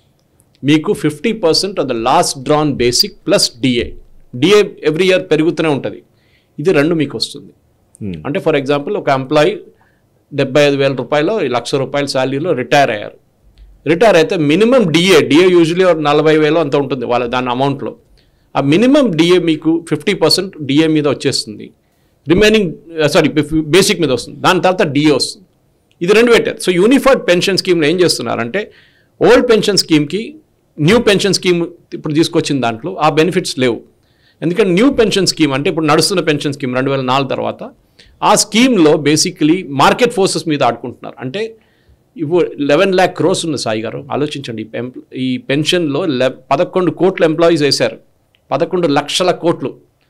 మీకు fifty percent of the last drawn basic plus DA. DA every year పెరుగుతూనే ఉంటుంది. ఇది రెండు మీకు వస్తుంది. అంటే ఫర్ ఎగ్జాంపుల్ ఒక ఎంప్లాయీ డెబ్బై ఐదు వేల రూపాయలు లక్ష రూపాయల శాలరీలో రిటైర్ అయ్యారు. రిటైర్ అయితే మినిమం డిఏ డిఏ యూజువలీ నలభై వేలు అంత ఉంటుంది వాళ్ళ దాని అమౌంట్లో. ఆ మినిమం డిఏ మీకు ఫిఫ్టీ పర్సెంట్ డిఏ మీద వచ్చేస్తుంది, రిమైనింగ్ సారీ బేసిక్ మీద వస్తుంది, దాని తర్వాత డిఏ వస్తుంది. ఇది రెండు పెట్టారు. సో యూనిఫైడ్ పెన్షన్ స్కీమ్లో ఏం చేస్తున్నారంటే ఓల్డ్ పెన్షన్ స్కీమ్కి న్యూ పెన్షన్ స్కీమ్ ఇప్పుడు తీసుకొచ్చిన దాంట్లో ఆ బెనిఫిట్స్ లేవు. ఎందుకంటే న్యూ పెన్షన్ స్కీమ్ అంటే ఇప్పుడు నడుస్తున్న పెన్షన్ స్కీమ్ రెండు వేల నాలుగు తర్వాత ఆ స్కీమ్లో బేసిక్లీ మార్కెట్ ఫోర్సెస్ మీద ఆడుకుంటున్నారు. అంటే ఇప్పుడు లెవెన్ ల్యాక్ క్రోర్స్ ఉంది సాయి గారు, ఆలోచించండి. ఈ పెన్షన్లో లె పదకొండు కోట్ల ఎంప్లాయీస్ వేశారు, పదకొండు లక్షల కోట్లు.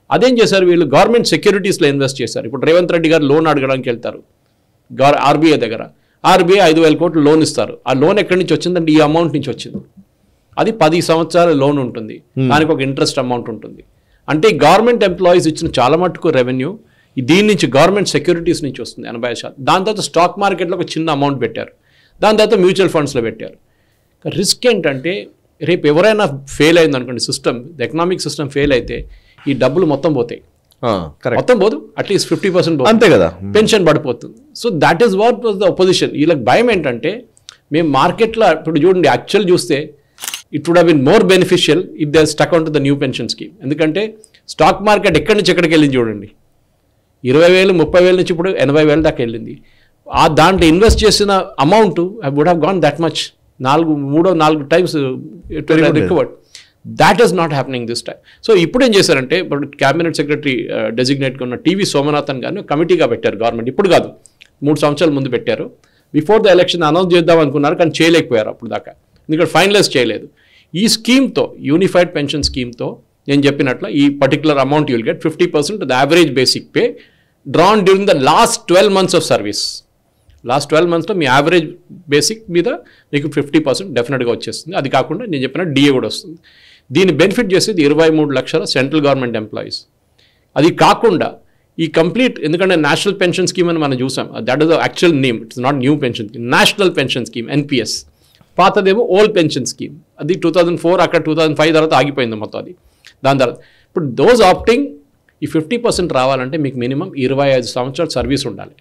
అదేం చేశారు వీళ్ళు గవర్నమెంట్ సెక్యూరిటీస్లో ఇన్వెస్ట్ చేశారు. ఇప్పుడు రేవంత్ రెడ్డి గారు లోన్ అడగడానికి వెళ్తారు గవర్ ఆర్బీఐ దగ్గర. ఆర్బీఐ ఐదు వేల కోట్లు లోన్ ఇస్తారు. ఆ లోన్ ఎక్కడి నుంచి వచ్చిందంటే ఈ అమౌంట్ నుంచి వచ్చింది. అది పది సంవత్సరాల లోన్ ఉంటుంది, దానికి ఒక ఇంట్రెస్ట్ అమౌంట్ ఉంటుంది. అంటే గవర్నమెంట్ ఎంప్లాయీస్ ఇచ్చిన చాలా మటుకు రెవెన్యూ దీని నుంచి గవర్నమెంట్ సెక్యూరిటీస్ నుంచి వస్తుంది ఎనభై శాతం. దాని తర్వాత స్టాక్ మార్కెట్లో ఒక చిన్న అమౌంట్ పెట్టారు, దాని తర్వాత మ్యూచువల్ ఫండ్స్లో పెట్టారు. రిస్క్ ఏంటంటే రేపు ఎవరైనా ఫెయిల్ అయింది అనుకోండి, సిస్టమ్ ఎకనామిక్ సిస్టమ్ ఫెయిల్ అయితే ఈ డబ్బులు మొత్తం పోతాయి. మొత్తం పోదు, అట్లీస్ట్ ఫిఫ్టీ పర్సెంట్ అంతే కదా, పెన్షన్ పడిపోతుంది. So that is what was the opposition. వీళ్ళకి భయం ఏంటంటే మేము మార్కెట్లో ఇప్పుడు చూడండి యాక్చువల్ చూస్తే it would have been more beneficial if they stuck on to the new pension scheme. ఎందుకంటే స్టాక్ మార్కెట్ ఎక్కడి నుంచి ఎక్కడికి వెళ్ళింది చూడండి, ఇరవై వేలు ముప్పై వేల నుంచి ఇప్పుడు ఎనభై వేల దాకా వెళ్ళింది. ఆ దాంట్లో ఇన్వెస్ట్ చేసిన amount would have gone that much, నాలుగు మూడో నాలుగు times recovered. That is not happening this time. So ఇప్పుడు ఏం చేశారంటే ఇప్పుడు క్యాబినెట్ సెక్రటరీ డెసిగ్నేట్గా ఉన్న టీవీ సోమనాథన్ గారిని కమిటీగా పెట్టారు గవర్నమెంట్. ఇప్పుడు కాదు, మూడు సంవత్సరాల ముందు పెట్టారు. బిఫోర్ ద ఎలక్షన్ అనౌన్స్ చేద్దాం అనుకున్నారు, కానీ చేయలేకపోయారు అప్పుడు దాకా, ఎందుకంటే ఫైనలైజ్ చేయలేదు. ఈ స్కీమ్తో యూనిఫైడ్ పెన్షన్ స్కీమ్తో నేను చెప్పినట్లు ఈ particular amount you'll get fifty percent the average basic pay drawn during the last twelve months of service. Last twelve మంత్స్లో మీ యావరేజ్ బేసిక్ మీద మీకు ఫిఫ్టీ పర్సెంట్ డెఫినెట్గా వచ్చేస్తుంది. అది కాకుండా నేను చెప్పిన డిఏ కూడా వస్తుంది. దీన్ని బెనిఫిట్ చేసేది ఇరవై మూడు లక్షల సెంట్రల్ గవర్నమెంట్ ఎంప్లాయీస్. అది కాకుండా ఈ కంప్లీట్, ఎందుకంటే నేషనల్ పెన్షన్ స్కీమ్ అని మనం చూసాం, that is the actual name, it's not new pension scheme, national pension scheme NPS. పాతదేమో ఓల్డ్ పెన్షన్ స్కీమ్, అది టూ థౌజండ్ ఫోర్ అక్కడ టూ థౌజండ్ ఫైవ్ తర్వాత ఆగిపోయింది మొత్తం అది. దాని తర్వాత ఇప్పుడు దోస్ ఆప్టింగ్ ఈ ఫిఫ్టీ పర్సెంట్ రావాలంటే మీకు మినిమం ఇరవై ఐదు సంవత్సరాల సర్వీస్ ఉండాలి.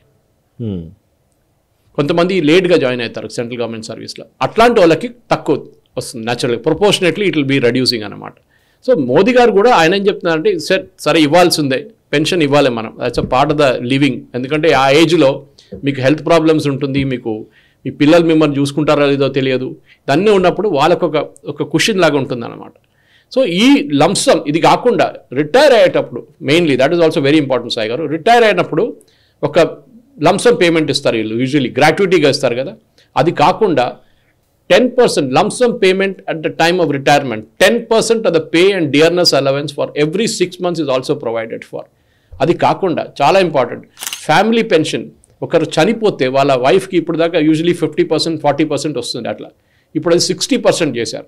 కొంతమంది లేట్గా జాయిన్ అవుతారు సెంట్రల్ గవర్నమెంట్ సర్వీస్లో, అట్లాంటి వాళ్ళకి తక్కువ వస్తుంది న్యాచురల్గా, proportionately it will be reducing అనమాట. సో మోదీ గారు కూడా ఆయన ఏం చెప్తున్నారంటే సార్ సరే ఇవ్వాల్సిందే, పెన్షన్ ఇవ్వాలి మనం, that's a part of the living. ఎందుకంటే ఆ ఏజ్లో మీకు హెల్త్ ప్రాబ్లమ్స్ ఉంటుంది, మీకు మీ పిల్లలు మిమ్మల్ని చూసుకుంటారో లేదో తెలియదు, ఇవన్నీ ఉన్నప్పుడు వాళ్ళకు ఒక ఒక కుషన్ లాగా ఉంటుంది అనమాట. సో ఈ లంసమ్ ఇది కాకుండా రిటైర్ అయ్యేటప్పుడు mainly that is also very important Sai garu, retire అయినప్పుడు ఒక లంసమ్ పేమెంట్ ఇస్తారు వీళ్ళు, యూజువలీ గ్రాట్యుటీగా ఇస్తారు కదా. అది కాకుండా ten percent lump sum payment at the time of retirement, ten percent of the pay and dearness allowance for every six months is also provided for. అది కాకుండా చాలా ఇంపార్టెంట్ ఫ్యామిలీ పెన్షన్, ఒకరు చనిపోతే వాళ్ళ వైఫ్కి ఇప్పుడు దాకా usually fifty percent forty percent వస్తుంది అట్లా, ఇప్పుడు అది సిక్స్టీ పర్సెంట్ చేశారు.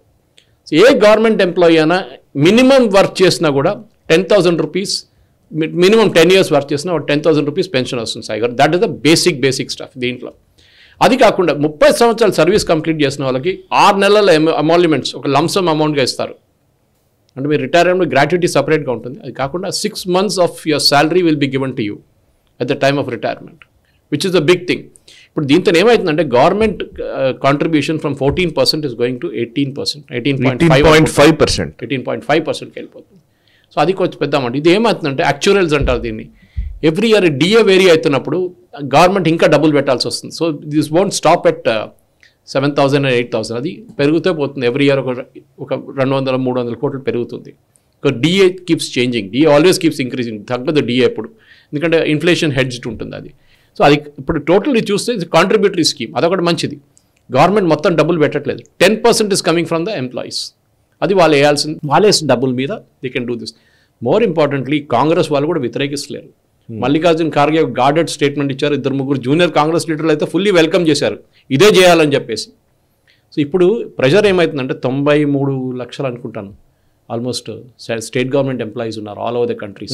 ఏ గవర్నమెంట్ ఎంప్లాయీ అయినా మినిమం వర్క్ చేసినా కూడా ten thousand rupees minimum ten years work చేసినా టెన్ థౌసండ్ రూపీస్ పెన్షన్ వస్తుంది సాయి గారు. That is the basic basic stuff దీంట్లో. అది కాకుండా ముప్పై సంవత్సరాలు సర్వీస్ కంప్లీట్ చేసిన వాళ్ళకి ఆరు నెలల అమాల్యుమెంట్స్ ఒక లంసమ్ అమౌంట్గా ఇస్తారు. అంటే మీరు రిటైర్మెంట్ గ్రాట్యుటీ సపరేట్గా ఉంటుంది. అది కాకుండా six months of your salary will be given to you at the time of retirement, which is the big thing. ఇప్పుడు దీంతో ఏమవుతుందంటే government contribution from fourteen percent is going to eighteen percent eighteen point five percent eighteen point five పర్సెంట్కి వెళ్ళిపోతుంది. So అది కొంచెం పెద్ద amount. ఇది ఏమవుతుందంటే యాక్చువల్స్ అంటారు దీన్ని, ఎవ్రీ ఇయర్ డిఏ వేరీ అవుతున్నప్పుడు గవర్నమెంట్ ఇంకా డబ్బులు పెట్టాల్సి వస్తుంది. So this won't stop at seven thousand and eight thousand, అది పెరుగుతూ పోతుంది. ఎవ్రీ ఇయర్ ఒక ఒక రెండు వందల మూడు వందల కోట్లు పెరుగుతుంది. DA keeps changing, DA always keeps increasing, తగ్గదు డిఏ ఎప్పుడు, ఎందుకంటే ఇన్ఫ్లేషన్ హెడ్జ్డ్ ఉంటుంది అది. సో అది ఇప్పుడు టోటల్ చూస్తే ఇది కాంట్రిబ్యూటరీ స్కీమ్, అదొకటి మంచిది. గవర్నమెంట్ మొత్తం డబ్బులు పెట్టట్లేదు, ten percent is coming from the employees. అది వాళ్ళు వేయాల్సింది, వాళ్ళే డబ్బుల మీద they can do this. More importantly Congress వాళ్ళు కూడా వ్యతిరేకిస్తలేరు. మల్లికార్జున్ ఖార్గే గార్డెడ్ స్టేట్మెంట్ ఇచ్చారు, ఇద్దరు ముగ్గురు జూనియర్ కాంగ్రెస్ లీడర్లు అయితే ఫుల్లీ వెల్కమ్ చేశారు ఇదే చేయాలని చెప్పేసి. సో ఇప్పుడు ప్రెషర్ ఏమవుతుందంటే తొంభై మూడు లక్షలు అనుకుంటాను ఆల్మోస్ట్ స్టేట్ గవర్నమెంట్ ఎంప్లాయీస్ ఉన్నారు ఆల్ ఓవర్ ద కంట్రీస్.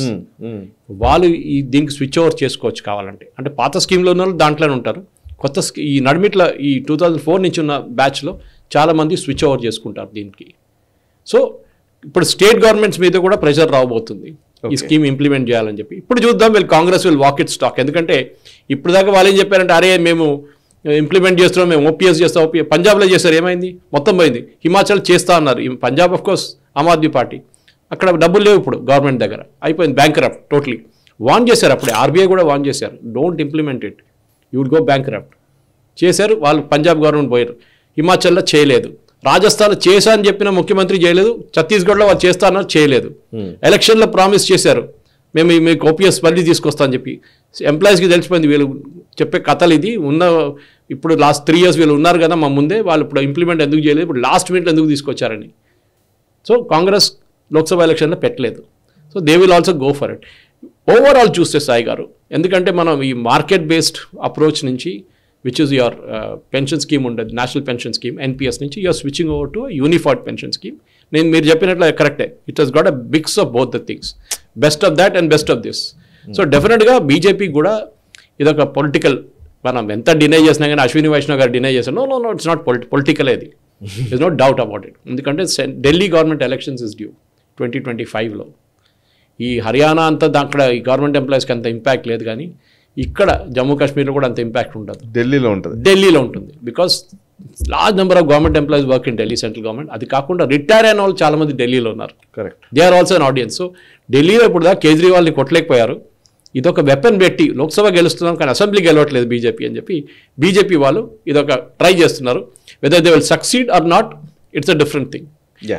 వాళ్ళు ఈ దీనికి స్విచ్ ఓవర్ చేసుకోవచ్చు కావాలంటే, అంటే పాత స్కీమ్లో ఉన్న వాళ్ళు దాంట్లోనే ఉంటారు. కొత్త స్కీ ఈ నడిమిట్ల ఈ టూ థౌజండ్ ఫోర్ నుంచి ఉన్న బ్యాచ్లో చాలామంది స్విచ్ ఓవర్ చేసుకుంటారు దీనికి. సో ఇప్పుడు స్టేట్ గవర్నమెంట్స్ మీద కూడా ప్రెషర్ రాబోతుంది ఈ స్కీమ్ ఇంప్లిమెంట్ చేయాలని చెప్పి. ఇప్పుడు చూద్దాం వీళ్ళు Congress will walk it stock, ఎందుకంటే ఇప్పుడు దాకా వాళ్ళు ఏం చెప్పారంటే అరే మేము ఇంప్లిమెంట్ చేస్తున్నాం, మేము ఓపీఎస్ చేస్తాం, ఓపీఎస్ పంజాబ్లో చేస్తారు, ఏమైంది మొత్తం పోయింది. హిమాచల్ చేస్తా అన్నారు, పంజాబ్ ఆఫ్ కోర్స్ ఆమ్ ఆద్మీ పార్టీ, అక్కడ డబ్బులు లేవు ఇప్పుడు గవర్నమెంట్ దగ్గర, అయిపోయింది బ్యాంక్రప్ట్ టోటలీ. వాన్ చేశారు అప్పుడే, ఆర్బీఐ కూడా వాన్ చేశారు, don't implement it you would go bankrupt చేశారు వాళ్ళు. పంజాబ్ గవర్నమెంట్ పోయారు, హిమాచల్లో చేయలేదు, రాజస్థాన్లో చేశా అని చెప్పిన ముఖ్యమంత్రి చేయలేదు, ఛత్తీస్గఢ్లో వాళ్ళు చేస్తా అన్నారు చేయలేదు. ఎలక్షన్లో ప్రామిస్ చేశారు మేము మీకు ఓపీఎస్ మళ్ళీ తీసుకొస్తా అని చెప్పి, ఎంప్లాయీస్కి తెలిసిపోయింది వీళ్ళు చెప్పే కథలు ఇది ఉన్న. ఇప్పుడు లాస్ట్ త్రీ ఇయర్స్ వీళ్ళు ఉన్నారు కదా మా ముందే, వాళ్ళు ఇప్పుడు ఇంప్లిమెంట్ ఎందుకు చేయలేదు, ఇప్పుడు లాస్ట్ మినిట్లో ఎందుకు తీసుకొచ్చారని. సో కాంగ్రెస్ లోక్సభ ఎలక్షన్లో పెట్టలేదు. So they will also go for it. Overall చూస్తే సాయి గారు, ఎందుకంటే మనం ఈ మార్కెట్ బేస్డ్ అప్రోచ్ నుంచి which is your pension scheme ఉండదు, నేషనల్ పెన్షన్ స్కీమ్ ఎన్పిఎస్ నుంచి you're switching over to unified pension scheme. నేను మీరు చెప్పినట్లు కరెక్టే, it has got a mix of both the things, best of that and best of this. So డెఫినెట్గా BJP కూడా ఇదొక political, మనం ఎంత డినై చేసినా కానీ అశ్విని వైష్ణవ్ గారు డినై చేశారు, no no no it's not political, అది is no doubt about it. ఎందుకంటే Delhi government elections is due twenty twenty ఫైవ్లో. ఈ హర్యానా అంతా అక్కడ ఈ గవర్నమెంట్ ఎంప్లాయీస్కి అంత ఇంపాక్ట్ లేదు, కానీ ఇక్కడ జమ్మూ కాశ్మీర్లో కూడా అంత ఇంపాక్ట్ ఉండదు, ఢిల్లీలో ఉంటుంది ఢిల్లీలో ఉంటుంది. Because large number of government employees work in Delhi central government. అది కాకుండా రిటైర్ అయిన వాళ్ళు చాలా మంది ఢిల్లీలో ఉన్నారు, correct, they are also an audience. So ఢిల్లీలో ఇప్పుడు దా కేజ్రీవాల్ని కొట్టలేకపోయారు, ఇదొక వెపన్ పెట్టి లోక్సభ గెలుస్తున్నాం కానీ అసెంబ్లీ గెలవట్లేదు బీజేపీ అని చెప్పి బీజేపీ వాళ్ళు ఇదొక ట్రై చేస్తున్నారు. Whether they will succeed or not, it's a different thing.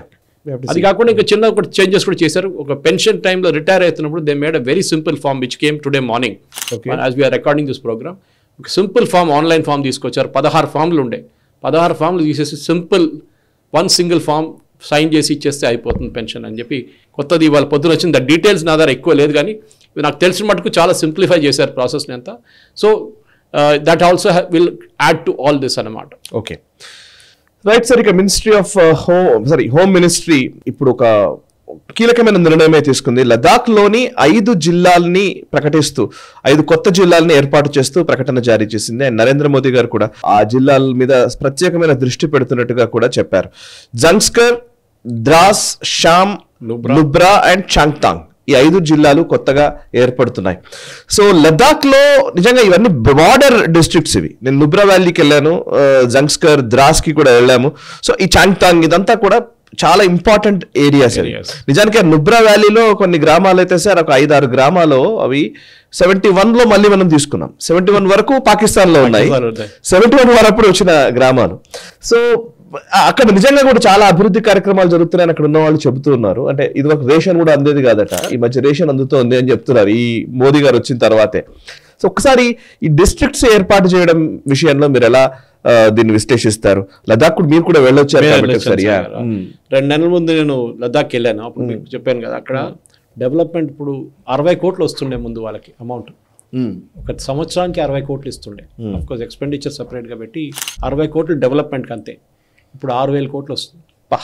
అది కాకుండా ఇంకా చిన్న ఒక చేంజెస్ కూడా చేశారు. ఒక పెన్షన్ టైంలో రిటైర్ అవుతున్నప్పుడు they made a very simple form which came today morning as we're recording this program. ఒక సింపుల్ ఫామ్, ఆన్లైన్ ఫామ్ తీసుకొచ్చారు. పదహారు ఫామ్లు ఉండే, పదహారు ఫామ్లు తీసేసి simple one single form sign చేసి ఇచ్చేస్తే అయిపోతుంది పెన్షన్ అని చెప్పి కొత్తది ఇవాళ పొద్దున వచ్చింది. ద డీటెయిల్స్ నా దగ్గర ఎక్కువ లేదు, కానీ నాకు తెలిసిన మటుకు చాలా సింప్లిఫై చేశారు ప్రాసెస్ని అంతా. So that also will add to all this అన్నమాట. Okay, right sir. ఇక ministry of home sorry home ministry ఇప్పుడు ఒక కీలకమైన నిర్ణయమే తీసుకుంది. లదాఖ్లోని ఐదు జిల్లాల్ని ప్రకటిస్తూ ఐదు కొత్త జిల్లాల్ని ఏర్పాటు చేస్తూ ప్రకటన జారీ చేసింది. అండ్ నరేంద్ర మోదీ గారు కూడా ఆ జిల్లాల మీద ప్రత్యేకమైన దృష్టి పెడుతున్నట్టుగా కూడా చెప్పారు. జంస్కర్, ద్రాస్, షామ్, నుబ్రా అండ్ చాంగ్తాంగ్ ఈ ఐదు జిల్లాలు కొత్తగా ఏర్పడుతున్నాయి. సో లదాఖ్ లో నిజంగా ఇవన్నీ బార్డర్ డిస్ట్రిక్ట్స్ ఇవి. నేను నుబ్రా వ్యాలీకి వెళ్ళాను, జంస్కర్, ద్రాస్ కి కూడా వెళ్ళాము. సో ఈ చాంగ్తాంగ్ ఇదంతా కూడా చాలా ఇంపార్టెంట్ ఏరియాస్. నిజానికి నుబ్రా వ్యాలీలో కొన్ని గ్రామాలు అయితే సార్ ఒక ఐదు ఆరు గ్రామాలు అవి సెవెంటీ వన్ లో మళ్ళీ మనం తీసుకున్నాం. సెవెంటీ వన్ వరకు పాకిస్తాన్ లో ఉన్నాయి, సెవెంటీ వన్ వరకు వచ్చిన గ్రామాలు. సో అక్కడ నిజంగా కూడా చాలా అభివృద్ధి కార్యక్రమాలు జరుగుతున్నాయని అక్కడ ఉన్న వాళ్ళు చెబుతున్నారు. అంటే ఇది ఒక రేషన్ కూడా అందేది కాదట, ఈ మధ్య రేషన్ అందుతోంది అని చెప్తున్నారు ఈ మోదీ గారు వచ్చిన తర్వాతే. సో ఒకసారి ఈ డిస్ట్రిక్ట్స్ ఏర్పాటు చేయడం విషయంలో మీరు ఎలా దీన్ని విశ్లేషిస్తారు? లదాఖ్ కూడా మీరు కూడా వెళ్ళొచ్చారు కాబట్టి సరే. రెండు నెలల ముందు నేను లదాఖ్ వెళ్ళాను, అప్పుడు మీకు చెప్పాను కదా, అక్కడ డెవలప్మెంట్ ఇప్పుడు అరవై కోట్లు వస్తుండే ముందు వాళ్ళకి అమౌంట్, ఒక సంవత్సరానికి అరవై కోట్లు ఇస్తుండే. అఫ్కోర్స్ ఎక్స్పెండిచర్ సపరేట్గా పెట్టి అరవై కోట్లు డెవలప్మెంట్కి అంతే. ఇప్పుడు ఆరు వేల కోట్లు వస్తుంది. పా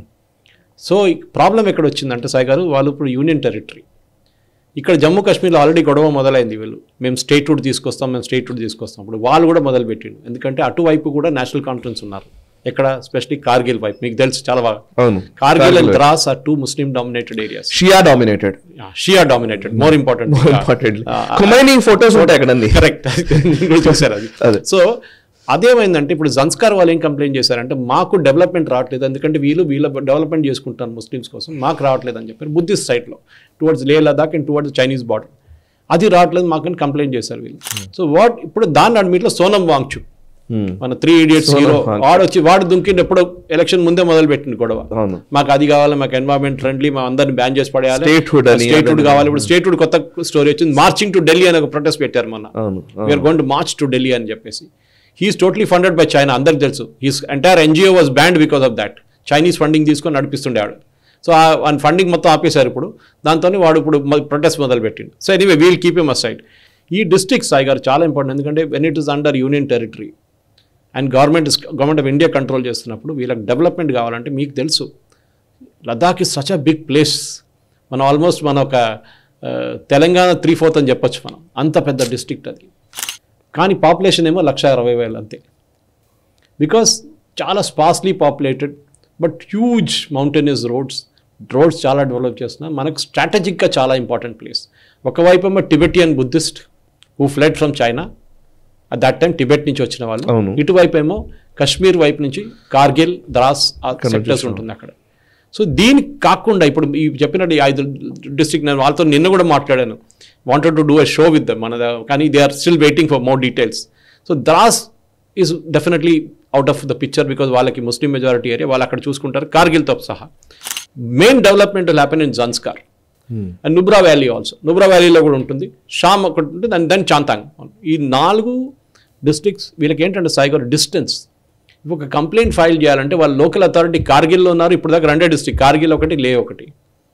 సో ప్రాబ్లం ఎక్కడ వచ్చిందంటే సాయి గారు, వాళ్ళు ఇప్పుడు యూనియన్ టెరిటరీ, ఇక్కడ జమ్మూ కాశ్మీర్లో ఆల్రెడీ గొడవ మొదలైంది. వీళ్ళు మేము స్టేట్హుడ్ తీసుకొస్తాం, మేము స్టేట్హుడ్ తీసుకొస్తాం. ఇప్పుడు వాళ్ళు కూడా మొదలుపెట్టిండు, ఎందుకంటే అటువైపు కూడా నేషనల్ కాన్ఫరెన్స్ ఉన్నారు. ఎక్కడ స్పెషల్లీ కార్గిల్ వైపు మీకు తెలుసు చాలా బాగా. Kargil and Drass are two Muslim dominated areas. Shia dominated Shia dominated more important photos ఉంటాయి అక్కడ. కరెక్ట్, చూసారు అది. సో అదేమైందంటే ఇప్పుడు జన్స్కార్ వాళ్ళు ఏం కంప్లైంట్ చేశారంటే మాకు డెవలప్మెంట్ రావట్లేదు, ఎందుకంటే వీళ్ళు వీళ్ళ డెవలప్మెంట్ చేసుకుంటారు ముస్లిమ్స్ కోసం, మాకు రావట్లేదు అని చెప్పారు. బుద్ధిస్ట్ సైడ్లో towards Leh Ladakh and towards Chinese border అది రావట్లేదు మాకు కంప్లైంట్ చేశారు వీళ్ళు. సో వాట్ ఇప్పుడు దాన్ని అడ్మిట్లో సోనం వాంగ్చు మన త్రీ ఇడియట్స్ హీరో వాడు వచ్చి వాడు దుంకిండి ఎప్పుడో ఎలక్షన్ ముందే మొదలు పెట్టింది గొడవ. మాకు అది కావాలి, మాకు ఎన్వైరన్మెంట్ ఫ్రెండ్లీ, మా అందరిని బ్యాన్ చేసి పడేయాలి, స్టేట్హుడ్ కావాలి. ఇప్పుడు స్టేట్హుడ్ కొత్త స్టోరీ వచ్చింది, మార్చింగ్ టు ఢిల్లీ అని ఒక ప్రొటెస్ట్ పెట్టారు మొన్న, we're going to march to Delhi అని చెప్పేసి. He's totally funded by China, అందరికి తెలుసు. His entire NGO was banned because of that. Chinese funding తీసుకొని నడిపిస్తుండేవాడు. సో ఆ ఫండింగ్ మొత్తం ఆపేశారు ఇప్పుడు. దాంతో వాడు ఇప్పుడు ప్రొటెస్ట్ మొదలు పెట్టిండు. So anyway we'll keep him aside. ఈ డిస్ట్రిక్ట్ సాయి గారు చాలా ఇంపార్టెంట్, ఎందుకంటే when it is under union territory and government government of India control చేస్తున్నప్పుడు వీళ్ళకి డెవలప్మెంట్ కావాలంటే మీకు తెలుసు Ladakh is such a big place. మనం ఆల్మోస్ట్ మన ఒక తెలంగాణ త్రీ ఫోర్త్ అని చెప్పొచ్చు మనం, అంత పెద్ద డిస్ట్రిక్ట్ అది. కానీ పాపులేషన్ ఏమో లక్ష అరవై వేలు అంతే. బికాస్ చాలా sparsely populated but huge mountainous roads roads చాలా డెవలప్ చేస్తున్నాం. మనకు స్ట్రాటజిక్గా చాలా ఇంపార్టెంట్ ప్లేస్. ఒకవైపు ఏమో Tibetan Buddhist who fled from China, at that time Tibet నుంచి వచ్చిన వాళ్ళు. ఇటువైపు ఏమో కాశ్మీర్ వైపు నుంచి కార్గిల్, ద్రాస్ సెక్టర్స్ ఉంటుంది అక్కడ. సో దీనికి కాకుండా ఇప్పుడు ఈ చెప్పినట్టు ఈ ఐదు డిస్ట్రిక్ట్, నేను వాళ్ళతో నిన్న కూడా మాట్లాడాను, wanted to do a show with them మన, కానీ they are still waiting for more details. So Drass is definitely out of the picture because వాళ్ళకి ముస్లిం మెజారిటీ ఏరియా, వాళ్ళు అక్కడ చూసుకుంటారు కార్గిల్తో సహా. Main development will happen in Zanskar and Nubra valley also. Nubra వ్యాలీలో కూడా ఉంటుంది, షామ్ ఒకటి ఉంటుంది, అండ్ దెన్ చాంతాంగ్. ఈ నాలుగు డిస్ట్రిక్ట్స్ వీళ్ళకి ఏంటంటే సాయిగారు డిస్టెన్స్. ఒక కంప్లైంట్ ఫైల్ చేయాలంటే వాళ్ళు లోకల్ అథారిటీ కార్గిల్లో ఉన్నారు, ఇప్పుడు దాకా రెండే డిస్ట్రిక్ట్, కార్గిల్ ఒకటి, లే ఒకటి.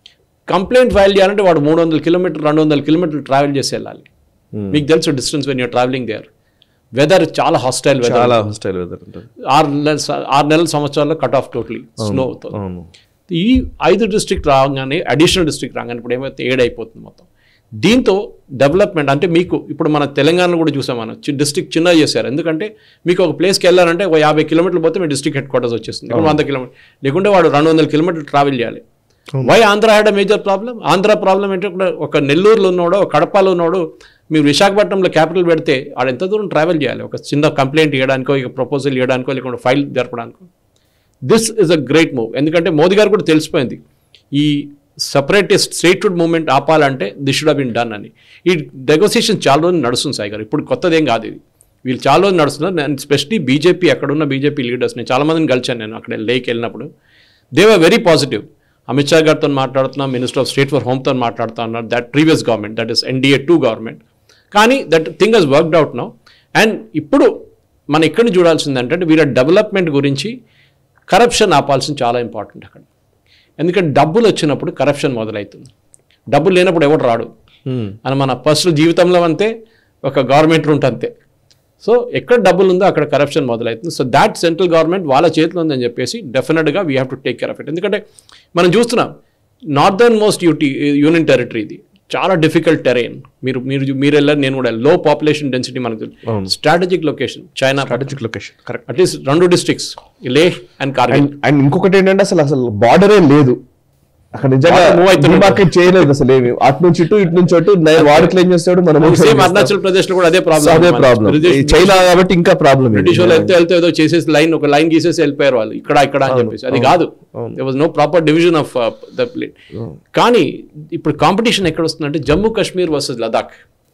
కంప్లైంట్ ఫైల్ చేయాలంటే వాడు మూడు వందల కిలోమీటర్ రెండు వందల కిలోమీటర్లు ట్రావెల్ చేసి వెళ్ళాలి. మీకు తెలుసు distance when you're travelling there. Weather చాలా హాస్టైల్ వెదర్, చాలా హాస్టైల్ వెదర్ ఉంటుంది. ఆరు నెలల ఆరు నెలల సంవత్సరాల్లో కట్ ఆఫ్ టోటలీ స్నో అవుతుంది. ఈ ఐదు డిస్ట్రిక్ట్ రాగానే అడిషనల్ డిస్ట్రిక్ట్ రాగానే ఇప్పుడు ఏమైతే ఏడైపోతుంది మొత్తం. దీంతో డెవలప్మెంట్ అంటే మీకు ఇప్పుడు మన తెలంగాణలో కూడా చూసాం, మనం డిస్ట్రిక్ట్ చిన్నగా చేశారు. ఎందుకంటే మీకు ఒక ప్లేస్కి వెళ్ళాలంటే ఒక యాభై కిలోమీటర్లు పోతే మీ డిస్ట్రిక్ట్ హెడ్ క్వార్టర్స్ వచ్చేస్తుంది. ఇప్పుడు వంద కిలోమీటర్ లేకుంటే వాడు రెండు వందల కిలోమీటర్లు ట్రావెల్ చేయాలి. Why Andhra had a major problem? Andhra problem ఏంటంటే ఇక్కడ ఒక నెల్లూరులో ఉన్నాడో ఒక కడపలో ఉన్నాడో మీరు విశాఖపట్నంలో క్యాపిటల్ పెడితే ఆడ ఎంత దూరం ట్రావెల్ చేయాలి ఒక చిన్న కంప్లైంట్ ఇవ్వడానికో ఇక ప్రపోజల్ ఇవ్వడానికో లేకుంటే ఫైల్ జరపడానికో. This is a great move. ఎందుకంటే మోదీ గారు కూడా తెలిసిపోయింది ఈ సెపరేటిస్ట్ స్టేట్హుడ్ మూవ్మెంట్ ఆపాలంటే this should have been done అని. ఈ నెగోసియేషన్ చాలా రోజులు నడుస్తుంది సాయి గారు, ఇప్పుడు కొత్తదేం కాదు ఇది. వీళ్ళు చాలా రోజులు నడుస్తున్నారు. నేను స్పెషలీ బీజేపీ అక్కడున్న బీజేపీ లీడర్స్ నేను చాలామందిని కలిశాను నేను అక్కడ లేక్ వెళ్ళినప్పుడు. They were very positive. Amit Shah గారితో మాట్లాడుతున్నాం, మినిస్టర్ ఆఫ్ స్టేట్ ఫర్ హోమ్తో మాట్లాడుతూ ఉన్నారు. That previous government, that is NDA two government. కానీ that thing has worked out now. And ఇప్పుడు మనం ఎక్కడ చూడాల్సింది అంటే వీళ్ళ డెవలప్మెంట్ గురించి కరప్షన్ ఆపాల్సింది చాలా ఇంపార్టెంట్ అక్కడ. ఎందుకంటే డబ్బులు వచ్చినప్పుడు కరప్షన్ మొదలవుతుంది. డబ్బులు లేనప్పుడు ఎవడు రాడు అని మన పర్సనల్ జీవితంలో అంతే, ఒక గవర్నమెంట్ ఉంటే అంతే. సో ఎక్కడ డబ్బులు ఉందో అక్కడ కరప్షన్ మొదలవుతుంది. సో దాట్ సెంట్రల్ గవర్నమెంట్ వాళ్ళ చేతిలో ఉందని చెప్పేసి డెఫినెట్గా we have to take care of it. ఎందుకంటే మనం చూస్తున్నాం northern most UT union territory ఇది చాలా డిఫికల్ట్ టెరైన్. మీరు మీరు మీరు వెళ్ళారు, నేను కూడా లో పాపులేషన్ డెన్సిటీ మనకు strategic location, China strategic location correct. At least రెండు districts Leh and Kargil. And ఇంకొకటి ఏంటంటే అసలు అసలు బార్డరే లేదు అక్కడ, నిజంగా మార్కెట్ చేయలేదు అసలు ఏమి. అటు నుంచి ఇటు ఇటు నుంచి అటు వాడు క్లెయిమ్ చేస్తాడు, మనం సేమ్ అరుణాచల్ ప్రదేశ్ లో కూడా అదే ప్రాబ్లం, అదే ప్రాబ్లం. చైనా కాబట్టి ఇంకా ప్రాబ్లం. బ్రిటిష్ వాళ్ళు వెళ్తే వెళ్తే ఏదో చేసేసి లైన్ ఒక లైన్ గీసేసి వెళ్ళిపోయారు వాళ్ళు ఇక్కడ ఇక్కడ అని చెప్పేసి. అది కాదు, there was no proper division of the plane. కానీ ఇప్పుడు కాంపిటీషన్ ఎక్కడ వస్తుందంటే Jammu Kashmir versus Ladakh.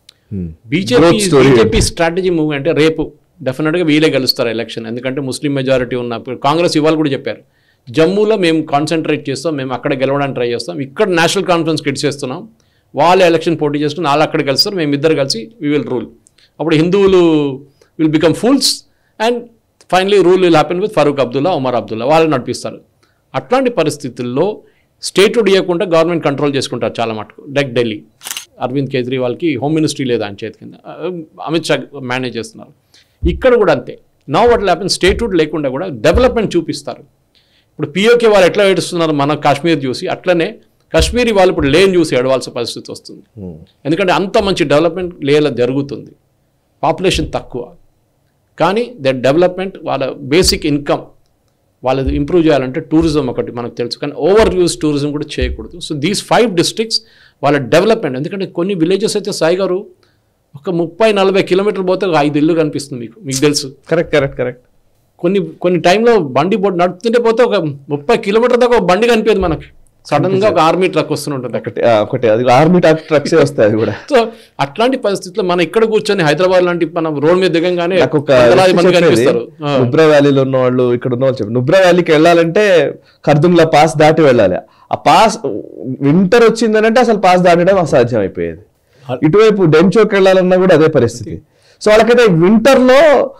BJP BJP strategy move అంటే రేపు డెఫినెట్గా వీలే గెలుస్తారు ఎలక్షన్. ఎందుకంటే ముస్లిం మెజారిటీ ఉన్న కాంగ్రెస్ ఇవాళ కూడా చెప్పారు జమ్మూలో మేము కాన్సన్ట్రేట్ చేస్తాం, మేము అక్కడ గెలవడానికి ట్రై చేస్తాం, ఇక్కడ నేషనల్ కాన్ఫరెన్స్ కిడిచేస్తున్నాం, వాళ్ళు ఎలక్షన్ పోటీ చేసుకుని వాళ్ళు అక్కడ గెలుస్తారు, మేము ఇద్దరు కలిసి వీ విల్ రూల్. అప్పుడు హిందువులు will become fools and finally rule will happen with Farooq Abdullah, Omar Abdullah, వాళ్ళు నడిపిస్తారు. అట్లాంటి పరిస్థితుల్లో స్టేట్హుడ్ ఇవ్వకుండా గవర్నమెంట్ కంట్రోల్ చేసుకుంటారు చాలా మటుకు. లైక్ ఢిల్లీ అరవింద్ కేజ్రీవాల్కి హోమ్ మినిస్ట్రీ లేదు ఆయన చేతి కింద, అమిత్ షా మేనేజ్ చేస్తున్నారు. ఇక్కడ కూడా అంతే. Now what will happen, statehood లేకుండా కూడా డెవలప్మెంట్ చూపిస్తారు. ఇప్పుడు పిఓకే వాళ్ళు ఎట్లా ఏడుస్తున్నారు మన కాశ్మీర్ చూసి, అట్లనే కాశ్మీరీ వాళ్ళు ఇప్పుడు లేని చూసి ఏడవాల్సిన పరిస్థితి వస్తుంది. ఎందుకంటే అంత మంచి డెవలప్మెంట్ లేలా జరుగుతుంది, పాపులేషన్ తక్కువ, కానీ ద డెవలప్మెంట్ వాళ్ళ బేసిక్ ఇన్కమ్ వాళ్ళది ఇంప్రూవ్ చేయాలంటే టూరిజం ఒకటి మనకు తెలుసు, కానీ ఓవర్ యూజ్ టూరిజం కూడా చేయకూడదు. సో దీస్ ఫైవ్ డిస్ట్రిక్ట్స్ వాళ్ళ డెవలప్మెంట్. ఎందుకంటే కొన్ని విలేజెస్ అయితే సాయి గారు ఒక ముప్పై నలభై కిలోమీటర్లు పోతే ఒక ఐదు ఇల్లు కనిపిస్తుంది మీకు, మీకు తెలుసు. Correct correct correct. కొన్ని కొన్ని టైంలో బండి బోట్ నడుపుతుంటే పోతే ఒక ముప్పై కిలోమీటర్ దాకా ఒక బండి కనిపించదు మనకి, సడన్ గా ఒక ఆర్మీ ట్రక్ వస్తుంటుంది ఒకటి ఒకటి అది ఆర్మీ ట్రక్స్ వస్తాయి కూడా. సో అట్లాంటి పరిస్థితుల్లో మనం ఇక్కడ కూర్చొని హైదరాబాద్ లాంటి మనం రోడ్ మీద దిగంగానే కనిపిస్తారు. నుబ్రా వ్యాలీలో ఉన్న వాళ్ళు ఇక్కడ ఉన్న వాళ్ళు చెప్పారు, నుబ్రా వ్యాలీకి వెళ్ళాలంటే ఖర్దుంగ్లా పాస్ దాటి వెళ్ళాలి. ఆ పాస్ వింటర్ వచ్చిందనంటే అసలు పాస్ దాటడం అసాధ్యం అయిపోయేది. ఇటువైపు డెంచోకి వెళ్ళాలన్నా కూడా అదే పరిస్థితి. సో వాళ్ళకైతే వింటర్ లో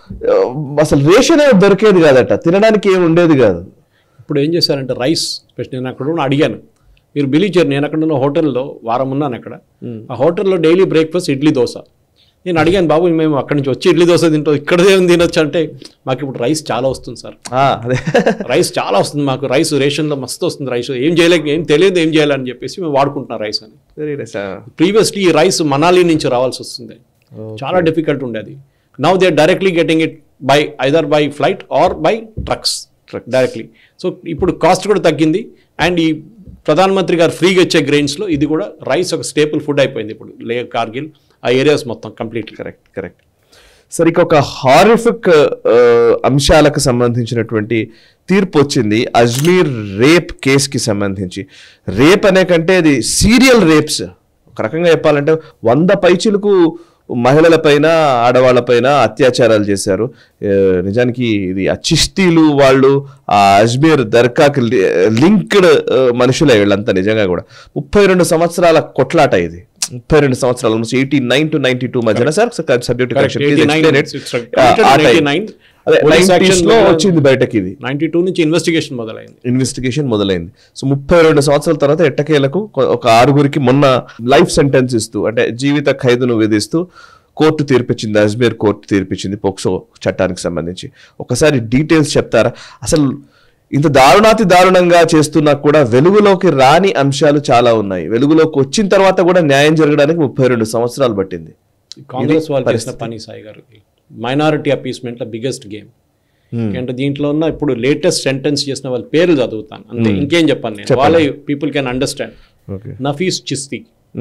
అసలు రేషన్ దొరికేది కాదట, తినడానికి ఏమి ఉండేది కాదు. ఇప్పుడు ఏం చేశారంటే రైస్ స్పెషల్ నేను అక్కడ అడిగాను, మీరు బిలీవ్ చేయరు, నేను అక్కడ ఉన్న హోటల్లో వారం ఉన్నాను అక్కడ, ఆ హోటల్లో డైలీ బ్రేక్ఫాస్ట్ ఇడ్లీ దోశ. నేను అడిగాను, బాబు మేము అక్కడి నుంచి వచ్చి ఇడ్లీ దోశ తింటాం, ఇక్కడదే తినొచ్చు అంటే మాకు ఇప్పుడు రైస్ చాలా వస్తుంది సార్, రైస్ చాలా వస్తుంది మాకు, రైస్ రేషన్లో మస్తు వస్తుంది, రైస్ ఏం చేయలేక ఏం తెలియదు ఏం చేయాలని చెప్పేసి మేము వాడుకుంటున్నాం రైస్ అని. ప్రీవియస్లీ ఈ రైస్ మనాలి నుంచి రావాల్సి వస్తుంది, చాలా డిఫికల్ట్ ఉండేది. Now they are directly getting it by either by flight or by trucks directly. So ఇప్పుడు కాస్ట్ కూడా తగ్గింది. అండ్ ఈ ప్రధానమంత్రి గారు ఫ్రీగా ఇచ్చే గ్రెయిన్స్లో ఇది కూడా రైస్ ఒక స్టేపుల్ ఫుడ్ అయిపోయింది ఇప్పుడు లే కార్గిల్ ఆ ఏరియాస్ మొత్తం కంప్లీట్. Correct correct. సరే, ఇక ఒక హారిఫిక్ అంశాలకు సంబంధించినటువంటి తీర్పు వచ్చింది అజ్మీర్ రేప్ కేసుకి సంబంధించి. రేప్ అనే కంటే అది సీరియల్ రేప్స్. ఒక రకంగా చెప్పాలంటే వంద పైచిలకు మహిళలపైన ఆడవాళ్ళపైన అత్యాచారాలు చేశారు. నిజానికి ఇది ఆ చిస్తీలు వాళ్ళు ఆ అజ్మీర్ దర్గాకి లింక్డ్ మనుషులే వీళ్ళంతా. నిజంగా కూడా ముప్పై రెండు సంవత్సరాల కొట్లాట ఇది, ముప్పై రెండు సంవత్సరాలు eighty nine to ninety two మధ్యన సార్ సబ్జెక్ట్ అదే Police nineties action లో వల్ల- వచ్చింది బయటకి ఇది నైన్టీ టూ నుంచి ఇన్వెస్టిగేషన్ మొదలైంది. ఇన్వెస్టిగేషన్ మొదలైంది. సో ముప్పై రెండు సంవత్సరాల తర్వాత ఎట్టకేలకు కొ- ఒక ఆరుగురికి మొన్న లైఫ్ సెంటెన్స్ ఇస్తూ అంటే జీవిత ఖైదును విధిస్తూ కోర్టు తీర్పిచ్చింది. అజ్మీర్ కోర్టు తీర్పిచ్చింది పోక్సో చట్టానికి సంబంధించి. ఒకసారి డీటెయిల్స్ చెప్తారా? అసలు ఇంత దారుణాతి దారుణంగా చేస్తున్నా కూడా వెలుగులోకి రాని అంశాలు చాలా ఉన్నాయి. వెలుగులోకి వచ్చిన తర్వాత కూడా న్యాయం జరగడానికి ముప్పై రెండు సంవత్సరాలు పట్టింది. కాంగ్రెస్ వాళ్ళు చేసిన పని సాయి గారు, మైనారిటీ అపీస్మెంట్ లో బిగ్గెస్ట్ గేమ్. అంటే దీంట్లో ఉన్న ఇప్పుడు లేటెస్ట్ సెంటెన్స్ చేసిన వాళ్ళ పేర్లు చదువుతాను అంతే, ఇంకేం చెప్పాను నేను. వాళ్ళే people can understand. Nafees Chishti,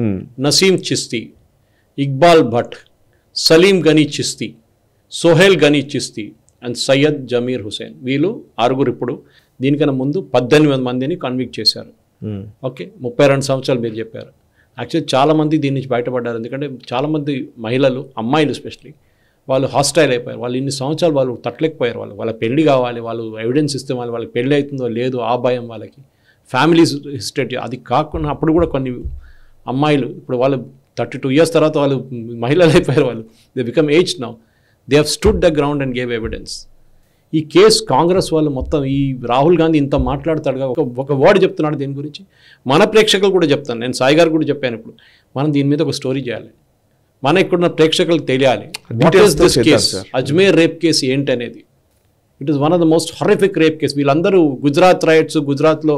Naseem Chishti, Iqbal Bhat, Salim Ghani Chishti, Sohail Ghani Chishti and Syed Zameer Hussain. వీళ్ళు ఆరుగురు ఇప్పుడు దీనికన్నా ముందు పద్దెనిమిది మందిని కన్విక్ట్ చేశారు. ఓకే, ముప్పై రెండు సంవత్సరాలు మీరు చెప్పారు. యాక్చువల్లీ చాలామంది దీని నుంచి బయటపడ్డారు. ఎందుకంటే చాలామంది మహిళలు, అమ్మాయిలు ఎస్పెషలీ, వాళ్ళు హాస్టైల్ అయిపోయారు. వాళ్ళు ఇన్ని సంవత్సరాలు వాళ్ళు తట్టలేకపోయారు. వాళ్ళు వాళ్ళ పెళ్లి కావాలి, వాళ్ళు ఎవిడెన్స్ ఇస్తే వాళ్ళు వాళ్ళకి పెళ్లి అవుతుందో లేదో ఆ భయం వాళ్ళకి, ఫ్యామిలీస్ హిస్టరీ. అది కాకుండా అప్పుడు కూడా కొన్ని అమ్మాయిలు ఇప్పుడు వాళ్ళు థర్టీ టూ ఇయర్స్ తర్వాత వాళ్ళు మహిళలు అయిపోయారు. వాళ్ళు they become age now, they have stood the ground and gave evidence. ఈ కేసు కాంగ్రెస్ వాళ్ళు మొత్తం ఈ రాహుల్ గాంధీ ఇంత మాట్లాడతాడుగా, ఒక ఒక వర్డ్ చెప్తున్నాడు దీని గురించి. మన ప్రేక్షకులు కూడా చెప్తాను, నేను సాయి గారు కూడా చెప్పాను, ఇప్పుడు మనం దీని మీద ఒక స్టోరీ చేయాలి. మన ఇక్కడున్న ప్రేక్షకులకు తెలియాలి what is this case, Ajmer rape case ఏంటి అనేది. It is one of the most horrific rape case. వీళ్ళందరూ గుజరాత్ రైట్స్, గుజరాత్లో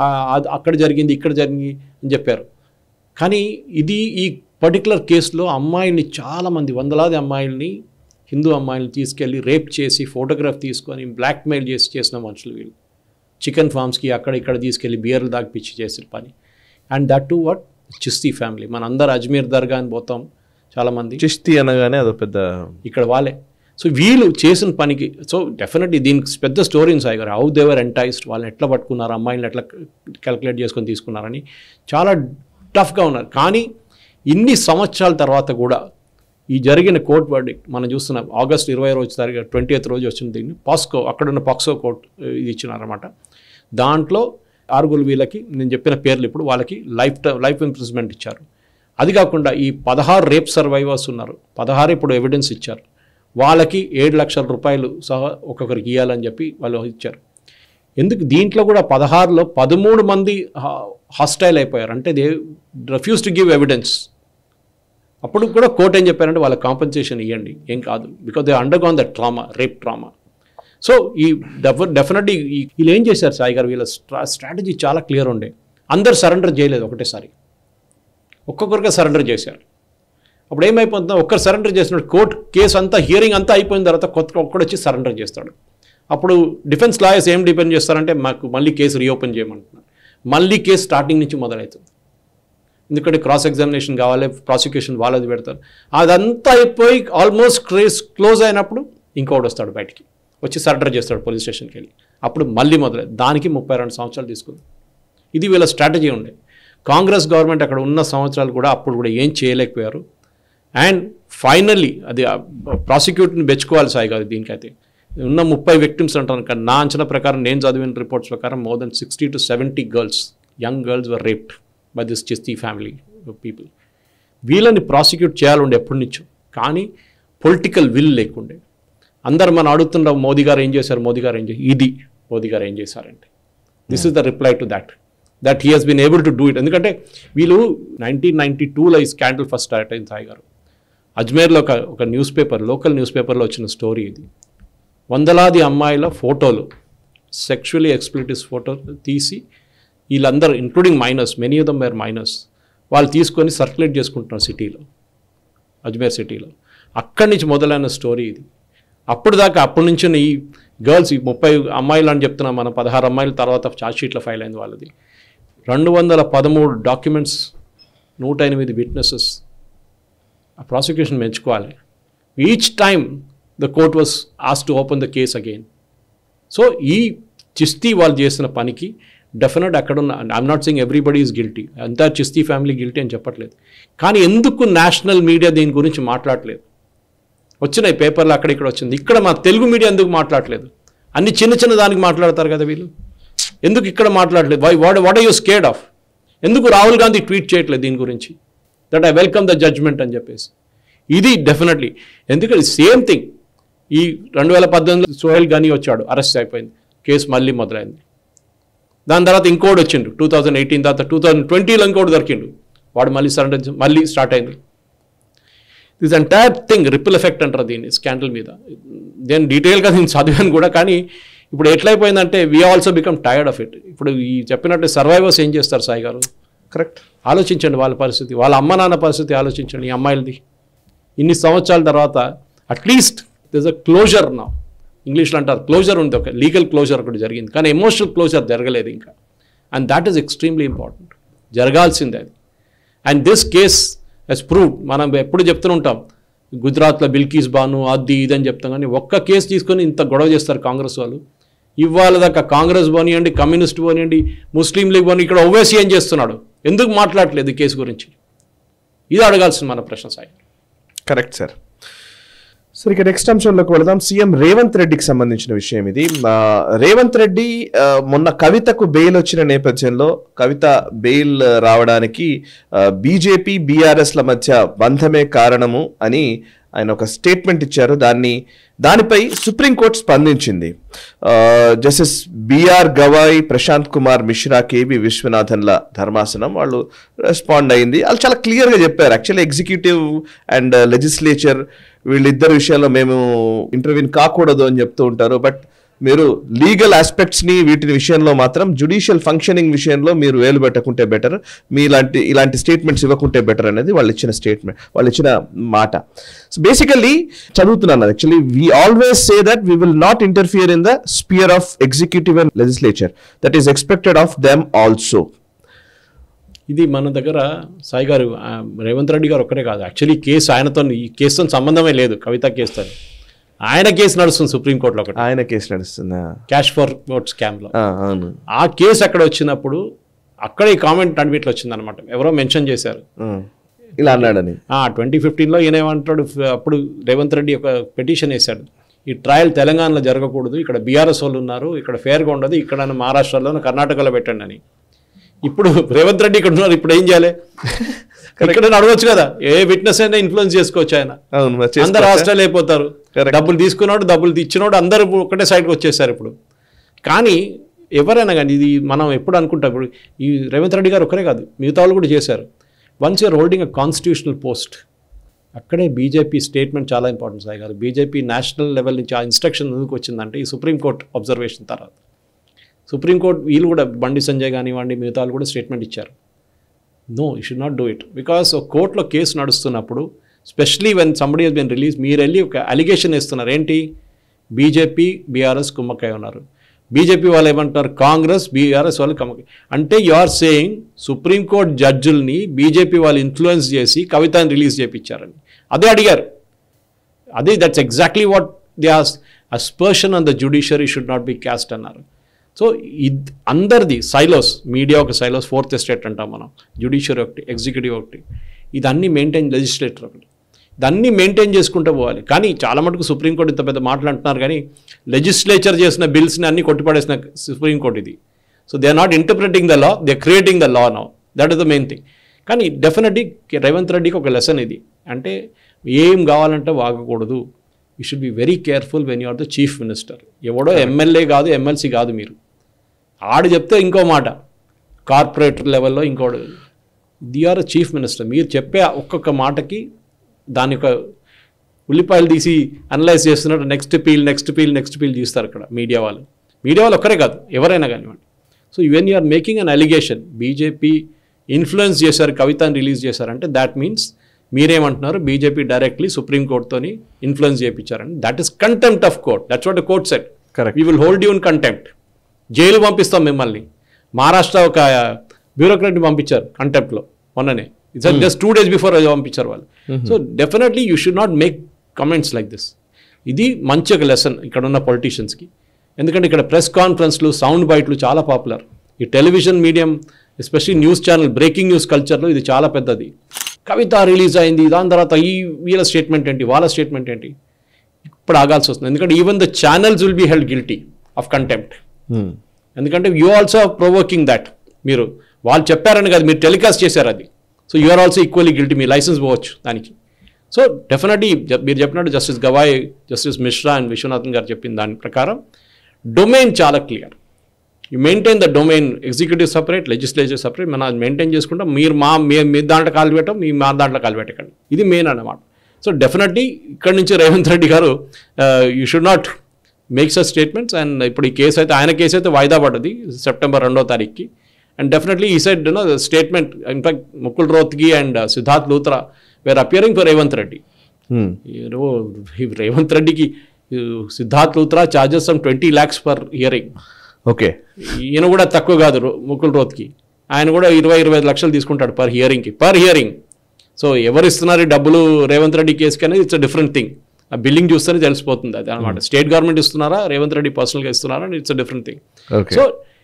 అక్కడ జరిగింది ఇక్కడ జరిగింది అని చెప్పారు. కానీ ఇది ఈ పర్టికులర్ కేసులో అమ్మాయిల్ని చాలామంది, వందలాది అమ్మాయిల్ని, హిందూ అమ్మాయిల్ని తీసుకెళ్ళి రేప్ చేసి ఫోటోగ్రాఫ్ తీసుకొని బ్లాక్మెయిల్ చేసి చేసిన మనుషులు వీళ్ళు. చికెన్ ఫార్మ్స్కి అక్కడ ఇక్కడ తీసుకెళ్ళి బియర్లు దాకా పిచ్చి చేసిన పని. And that to what Chishti family. మన అందరు అజ్మీర్ దర్గా అని పోతాం చాలామంది, చిస్తీ అనగానే అదో పెద్ద ఇక్కడ వాళ్ళే. సో వీళ్ళు చేసిన పనికి, సో డెఫినెట్లీ దీనికి పెద్ద స్టోరీని సాయి గారు, హౌ దేవర్ ఎంటైస్డ్, వాళ్ళని ఎట్లా పట్టుకున్నారు, అమ్మాయిని ఎట్లా క్యాలిక్యులేట్ చేసుకొని తీసుకున్నారని చాలా టఫ్గా ఉన్నారు. కానీ ఇన్ని సంవత్సరాల తర్వాత కూడా ఈ జరిగిన కోర్ట్ వర్డిక్ట్ మనం చూస్తున్నాం. ఆగస్ట్ ఇరవై రోజు తారీఖు ట్వంటీ ఎయిత్ రోజు వచ్చిన దీన్ని పాస్కో, అక్కడున్న పాక్సో కోర్ట్ ఇది ఇచ్చినారన్నమాట. దాంట్లో ఆరుగురు వీళ్ళకి నేను చెప్పిన పేర్లు ఇప్పుడు వాళ్ళకి లైఫ్ లైఫ్ ఇంప్రిజ్మెంట్ ఇచ్చారు. అది కాకుండా ఈ పదహారు రేప్ సర్వైవర్స్ ఉన్నారు, పదహారు ఇప్పుడు ఎవిడెన్స్ ఇచ్చారు. వాళ్ళకి ఏడు లక్షల రూపాయలు సహా ఒక్కొక్కరికి ఇవ్వాలని చెప్పి వాళ్ళు ఇచ్చారు. ఎందుకు దీంట్లో కూడా పదహారులో పదమూడు మంది హాస్టైల్ అయిపోయారు, అంటే they refuse to give evidence. అప్పుడు కూడా కోర్ట్ ఏం చెప్పారంటే వాళ్ళకి కాంపెన్సేషన్ ఇవ్వండి, ఏం కాదు, because they undergone the trauma, rape trauma. So ఈ డెఫ డెఫినెట్లీ వీళ్ళు ఏం చేశారు సాయి గారు, వీళ్ళ స్ట్రా స్ట్రాటజీ చాలా క్లియర్ ఉండే. అందరు సరెండర్ చేయలేదు ఒకటేసారి, ఒక్కొక్కరిగా సరెండర్ చేశారు. అప్పుడు ఏమైపోతుందో ఒక్కరు సరెండర్ చేసినట్టు కోర్టు కేసు అంతా హియరింగ్ అంతా అయిపోయిన తర్వాత కొత్త ఒక్కడు వచ్చి సరెండర్ చేస్తాడు. అప్పుడు డిఫెన్స్ లాయర్స్ ఏం డిపెండ్ చేస్తారంటే మాకు మళ్ళీ కేసు రీఓపెన్ చేయమంటున్నారు. మళ్ళీ కేసు స్టార్టింగ్ నుంచి మొదలవుతుంది, ఎందుకంటే క్రాస్ ఎగ్జామినేషన్ కావాలి, ప్రాసిక్యూషన్ వాళ్ళది పెడతారు. అదంతా అయిపోయి ఆల్మోస్ట్ కేస్ క్లోజ్ అయినప్పుడు ఇంకోటి వస్తాడు బయటికి, వచ్చి సరెండర్ చేస్తాడు పోలీస్ స్టేషన్కి వెళ్ళి. అప్పుడు మళ్ళీ మొదలై దానికి ముప్పై రెండు సంవత్సరాలు తీసుకుంది. ఇది వీళ్ళ స్ట్రాటజీ ఉండే. కాంగ్రెస్ గవర్నమెంట్ అక్కడ ఉన్న సంవత్సరాలు కూడా అప్పుడు కూడా ఏం చేయలేకపోయారు. అండ్ ఫైనల్లీ అది ప్రాసిక్యూటర్ని మెచ్చుకోవాలి సాయి గారు. దీనికైతే ఉన్న ముప్పై విక్టిమ్స్ అంటాను, కానీ నా అంచనా ప్రకారం నేను చదివిన రిపోర్ట్స్ ప్రకారం more than sixty to seventy girls, young girls were raped by this Chishti family people. వీళ్ళని ప్రాసిక్యూట్ చేయాలండే ఎప్పటి నుంచో, కానీ పొలిటికల్ విల్ లేకుండే. అందరు మనం అడుగుతున్న మోదీ గారు ఏం చేశారు, మోదీ గారు ఏం చేశారు, ఇది మోదీ గారు ఏం చేశారంటే this is the reply to that, that he has been able to do it. ఎందుకంటే వీళ్ళు నైన్టీన్ నైన్టీ టూలో ఈ స్కాండల్ ఫస్ట్ స్టార్ట్ అయింది సాయి గారు. అజ్మేర్లో ఒక ఒక న్యూస్ పేపర్, లోకల్ న్యూస్ పేపర్లో వచ్చిన స్టోరీ ఇది. వందలాది అమ్మాయిల ఫోటోలు, సెక్షువలీ ఎక్స్ప్లిటివ్ ఫోటో తీసి వీళ్ళందరూ including minors, many of them were minors, వాళ్ళు తీసుకొని సర్క్యులేట్ చేసుకుంటున్నారు సిటీలో, అజ్మేర్ సిటీలో. అక్కడి నుంచి మొదలైన స్టోరీ ఇది. అప్పుడు దాకా అప్పటి నుంచి ఈ గర్ల్స్, ఈ ముప్పై అమ్మాయిలు అని చెప్తున్నాం మనం, పదహారు అమ్మాయిల తర్వాత ఛార్జ్ షీట్లో ఫైల్ అయింది వాళ్ళది. రెండు వందల పదమూడు డాక్యుమెంట్స్, నూట ఎనిమిది విట్నెసెస్. ఆ ప్రాసిక్యూషన్ మెచ్చుకోవాలి. Each time the court was ఆస్ to open the case again. So ఈ చిస్తీ వాళ్ళు చేసిన పనికి డెఫినెట్ అక్కడున్న, I'm not saying everybody is guilty, అంతా చిస్తీ ఫ్యామిలీ గిల్టీ అని చెప్పట్లేదు, కానీ ఎందుకు నేషనల్ మీడియా దీని గురించి మాట్లాడలేదు? వచ్చినాయి పేపర్లు అక్కడ ఇక్కడ వచ్చింది, ఇక్కడ మా తెలుగు మీడియా ఎందుకు మాట్లాడలేదు? అన్ని చిన్న చిన్న దానికి మాట్లాడతారు కదా వీళ్ళు, ఎందుకు ఇక్కడ మాట్లాడలేదు? Why what what are you scared of? ఎందుకు రాహుల్ గాంధీ ట్వీట్ చేయట్లేదు దీని గురించి, that I welcome the judgment అని చెప్పేసి? ఇది డెఫినెట్లీ, ఎందుకంటే సేమ్ థింగ్ ఈ రెండు వేల పద్దెనిమిదిలో సోహెల్ గనీ వచ్చాడు, అరెస్ట్ అయిపోయింది, కేసు మళ్ళీ మొదలైంది. దాని తర్వాత ఇంకోటి వచ్చిండు టూ థౌజండ్ ఎయిటీన్ తర్వాత టూ థౌజండ్ ట్వంటీలో ఇంకోటి దొరికిండు, వాడు మళ్ళీ సరెండర్ మళ్ళీ స్టార్ట్ అయింది. This entire thing ripple effect అంటారు దీన్ని స్కాండల్ మీద. నేను డీటెయిల్గా నేను చదివాను కూడా, కానీ ఇప్పుడు ఎట్లయిపోయిందంటే we also become tired of it. ఇప్పుడు ఈ చెప్పినట్టు సర్వైవర్స్ ఏం చేస్తారు సాయి గారు? కరెక్ట్. ఆలోచించండి వాళ్ళ పరిస్థితి, వాళ్ళ అమ్మ నాన్న పరిస్థితి ఆలోచించండి. ఈ అమ్మాయిలది ఇన్ని సంవత్సరాల తర్వాత అట్లీస్ట్ దిస్ అ క్లోజర్ నా ఇంగ్లీష్లో అంటారు, క్లోజర్ ఉంది, ఒక లీగల్ క్లోజర్ ఒకటి జరిగింది, కానీ ఎమోషనల్ క్లోజర్ జరగలేదు ఇంకా. And that is extremely important, జరగాల్సిందే అది. And this case has proved. మనం ఎప్పుడు చెప్తూ ఉంటాం గుజరాత్లో బిల్కీస్ బాను అది ఇది అని చెప్తాం, కానీ ఒక్క కేసు తీసుకొని ఇంత గొడవ చేస్తారు కాంగ్రెస్ వాళ్ళు. ఇవాళ దాకా కాంగ్రెస్ పోనీయండి, కమ్యూనిస్ట్ పోనీయండి, ముస్లిం లీగ్ పోనీ, ఇక్కడ ఓవైసీ ఏం చేస్తున్నాడు, ఎందుకు మాట్లాడలేదు ఈ కేసు గురించి? ఇది అడగాల్సింది మన ప్రశ్న సాయి. Correct sir. సార్ ఇక నెక్స్ట్ అంశంలోకి వెళదాం. సీఎం రేవంత్ రెడ్డికి సంబంధించిన విషయం ఇది. రేవంత్ రెడ్డి మొన్న కవితకు బెయిల్ వచ్చిన నేపథ్యంలో కవిత బెయిల్ రావడానికి బీజేపీ బీఆర్ఎస్ల మధ్య బంధమే కారణము అని ఆయన ఒక స్టేట్మెంట్ ఇచ్చారు. దాన్ని దానిపై సుప్రీంకోర్టు స్పందించింది. Justice BR Gavai, Prashant Kumar Mishra, KB విశ్వనాథన్ల ధర్మాసనం వాళ్ళు రెస్పాండ్ అయింది. వాళ్ళు చాలా క్లియర్గా చెప్పారు. యాక్చువల్లీ ఎగ్జిక్యూటివ్ అండ్ లెజిస్లేచర్ వీళ్ళిద్దరు విషయాల్లో మేము ఇంటర్వ్యూన్ కాకూడదు అని చెప్తూ ఉంటారు. బట్ మీరు లీగల్ ఆస్పెక్ట్స్ని వీటి విషయంలో మాత్రం జుడిషియల్ ఫంక్షనింగ్ విషయంలో మీరు వేలు పెట్టకుంటే బెటర్, మీ ఇలాంటి ఇలాంటి స్టేట్మెంట్స్ ఇవ్వకుంటే బెటర్ అనేది వాళ్ళు ఇచ్చిన స్టేట్మెంట్, వాళ్ళు ఇచ్చిన మాట. సో బేసికల్లీ చదువుతున్నాను. Actually we always say that we will not interfere in the sphere of executive and legislature, that is expected of them also. ఇది మన దగ్గర సాయి గారు రేవంత్ రెడ్డి గారు ఒక్కరే కాదు, యాక్చువల్లీ కేసు ఆయనతో ఈ కేసుతో సంబంధమే లేదు, కవిత కేసుతో. ఆయన కేసు నడుస్తుంది సుప్రీంకోర్టులో, ఒకటి ఆయన కేసు నడుస్తుంది క్యాష్ ఫర్ ఓట్ స్కామ్లో. ఆ కేసు అక్కడ వచ్చినప్పుడు అక్కడ ఈ కామెంట్ అడ్మిట్లో వచ్చింది అనమాట. ఎవరో మెన్షన్ చేశారు ఇలా అన్నాడని. ట్వంటీ ఫిఫ్టీన్లో ఈయన ఏమంటాడు, అప్పుడు రేవంత్ రెడ్డి ఒక పిటిషన్ వేశాడు, ఈ ట్రయల్ తెలంగాణలో జరగకూడదు, ఇక్కడ బీఆర్ఎస్ వాళ్ళు ఉన్నారు, ఇక్కడ ఫేర్గా ఉండదు, ఇక్కడ మహారాష్ట్రలో కర్ణాటకలో పెట్టండి అని. ఇప్పుడు రేవంత్ రెడ్డి ఇక్కడ ఉన్నారు, ఇప్పుడు ఏం చేయాలి? ఇక్కడ అడగొచ్చు కదా, ఏ విట్నెస్ అయినా ఇన్ఫ్లుయెన్స్ చేసుకోవచ్చు ఆయన. అందరు హాస్టల్ అయిపోతారు, డబ్బులు తీసుకున్నాడు డబ్బులు ఇచ్చినోడు అందరూ ఒకటే సైడ్కి వచ్చేసారు ఇప్పుడు. కానీ ఎవరైనా కానీ ఇది మనం ఎప్పుడు అనుకుంటాం, ఇప్పుడు ఈ రేవంత్ రెడ్డి గారు ఒకరే కాదు, మిగతా వాళ్ళు కూడా చేశారు. Once you're holding a constitutional post, అక్కడే బీజేపీ స్టేట్మెంట్ చాలా important Sai garu. BJP national level నుంచి ఆ ఇన్స్ట్రక్షన్ ఎందుకు వచ్చిందంటే ఈ సుప్రీంకోర్టు అబ్జర్వేషన్ తర్వాత. సుప్రీంకోర్టు వీళ్ళు కూడా బండి సంజయ్ కానివ్వండి మిగతా వాళ్ళు కూడా స్టేట్మెంట్ ఇచ్చారు, no you should not do it. Because కోర్టులో కేసు నడుస్తున్నప్పుడు, specially when somebody has been release, మీరు వెళ్ళి ఒక అలిగేషన్ వేస్తున్నారు ఏంటి, బీజేపీ బీఆర్ఎస్ కుమ్మక్కై ఉన్నారు, బీజేపీ వాళ్ళు ఏమంటారు కాంగ్రెస్ బీఆర్ఎస్ వాళ్ళు కుమ్మక్కై, అంటే యు ఆర్ సేయింగ్ సుప్రీంకోర్టు జడ్జుల్ని బీజేపీ వాళ్ళు ఇన్ఫ్లుయెన్స్ చేసి కవితని రిలీజ్ చేయించారని. అదే అడిగారు, అదే that's exactly what the aspersion on the judiciary should not be cast అన్నారు. సో ఇది అందరిది సైలోస్, మీడియా ఒక సైలోస్, ఫోర్త్ ఎస్టేట్ అంటాం మనం, జ్యుడిషియరీ ఒకటి, ఎగ్జిక్యూటివ్ ఒకటి, ఇదన్నీ మెయింటైన్, లెజిస్లేటర్ ఒకటి, ఇదన్నీ మెయింటైన్ చేసుకుంటూ పోవాలి. కానీ చాలా మటుకు సుప్రీంకోర్టు ఇంత పెద్ద మాటలు అంటున్నారు, కానీ లెజిస్లేచర్ చేసిన బిల్స్ని అన్ని కొట్టిపడేసిన సుప్రీంకోర్టు ఇది. So they are not interpreting the law, they are creating the law now, that is the main thing. కానీ డెఫినెట్లీ రేవంత్ రెడ్డికి ఒక లెసన్ ఇది, అంటే ఏం కావాలంటే వాగకూడదు. You should be very careful when you are the chief minister. ఎవడో MLA కాదు, ఎమ్మెల్సీ కాదు మీరు. ఆడు చెప్తే ఇంకో మాట, కార్పొరేటర్ లెవెల్లో ఇంకోటి, ది ఆర్ చీఫ్ మినిస్టర్. మీరు చెప్పే ఒక్కొక్క మాటకి దాని యొక్క ఉల్లిపాయలు తీసి అనలైజ్ చేస్తున్నట్టు next peel next peel next peel తీస్తారు ఇక్కడ మీడియా వాళ్ళు. మీడియా వాళ్ళు ఒక్కరే కాదు, ఎవరైనా కానివ్వండి. So when you are making an allegation, BJP influence చేశారు, కవితని రిలీజ్ చేశారంటే దాట్ మీన్స్ మీరేమంటున్నారు, బీజేపీ డైరెక్ట్లీ సుప్రీంకోర్టుతోని ఇన్ఫ్లుయెన్స్ చేయించారని. That is contempt of court, that's what the court said. Correct, we will hold you in contempt, jail పంపిస్తాం మిమ్మల్ని. మహారాష్ట్ర ఒక బ్యూరోక్రాట్ని పంపించారు కంటెంప్ట్లో మొన్ననే, it's just two days before పంపించారు వాళ్ళు. So definitely you should not make comments like this. ఇది మంచి ఒక లెసన్ ఇక్కడ ఉన్న పొలిటీషియన్స్కి. ఎందుకంటే ఇక్కడ ప్రెస్ కాన్ఫరెన్స్లు, సౌండ్ బైట్లు చాలా పాపులర్. ఈ television medium, especially news channel, breaking news కల్చర్లో ఇది చాలా పెద్దది. కవిత రిలీజ్ అయింది, దాని తర్వాత ఈ వీళ్ళ స్టేట్మెంట్ ఏంటి, వాళ్ళ స్టేట్మెంట్ ఏంటి, ఇప్పుడు ఆగాల్సి వస్తుంది. ఎందుకంటే even the channels will be held guilty of contempt. ఎందుకంటే యూ ఆల్సో ప్రొవోకింగ్ దట్. మీరు వాళ్ళు చెప్పారని కాదు, మీరు టెలికాస్ట్ చేశారు అది. So you are also equally guilty, మీ లైసెన్స్ పోవచ్చు దానికి. సో డెఫినెట్లీ మీరు చెప్పినట్టు Justice Gavai, Justice Mishra and Viswanathan garu చెప్పిన దాని ప్రకారం డొమైన్ చాలా clear. You maintain the domain, executive separate, legislative separate. మనం అది మెయింటైన్ చేసుకుంటాం. మీరు మా మీ దాంట్లో కాలు పెట్టడం, మీ మా దాంట్లో కాలు పెట్టకండి. ఇది మెయిన్ అన్నమాట. సో డెఫినెట్లీ ఇక్కడ నుంచి Revanth Reddy garu you should not make such statements. And ఇప్పుడు ఈ కేసు అయితే ఆయన కేసు అయితే వాయిదా పడ్డది సెప్టెంబర్ రెండో తారీఖుకి. అండ్ డెఫినెట్లీ ఈ side no statement, in fact Mukul Rohatgi and Siddharth Luthra were appearing for Revanth Reddy. Revanth రెడ్డికి Siddharth Luthra charges some twenty lakhs per hearing. Okay, ఈయన కూడా తక్కువ కాదు ముకుల్ రోత్కి. ఆయన కూడా ఇరవై ఇరవై ఐదు లక్షలు తీసుకుంటాడు పర్ హియరింగ్కి, పర్ హియరింగ్. సో ఎవరు ఇస్తున్నారు ఈ డబ్బులు రేవంత్ రెడ్డి కేసుకి అనేది ఇట్స్ అ డిఫరెంట్ థింగ్. ఆ బిల్లింగ్ చూస్తేనే తెలిసిపోతుంది అది అనమాట. స్టేట్ గవర్నమెంట్ ఇస్తున్నారా, రేవంత్ రెడ్డి పర్సనల్గా ఇస్తున్నారా, it's a different thing. So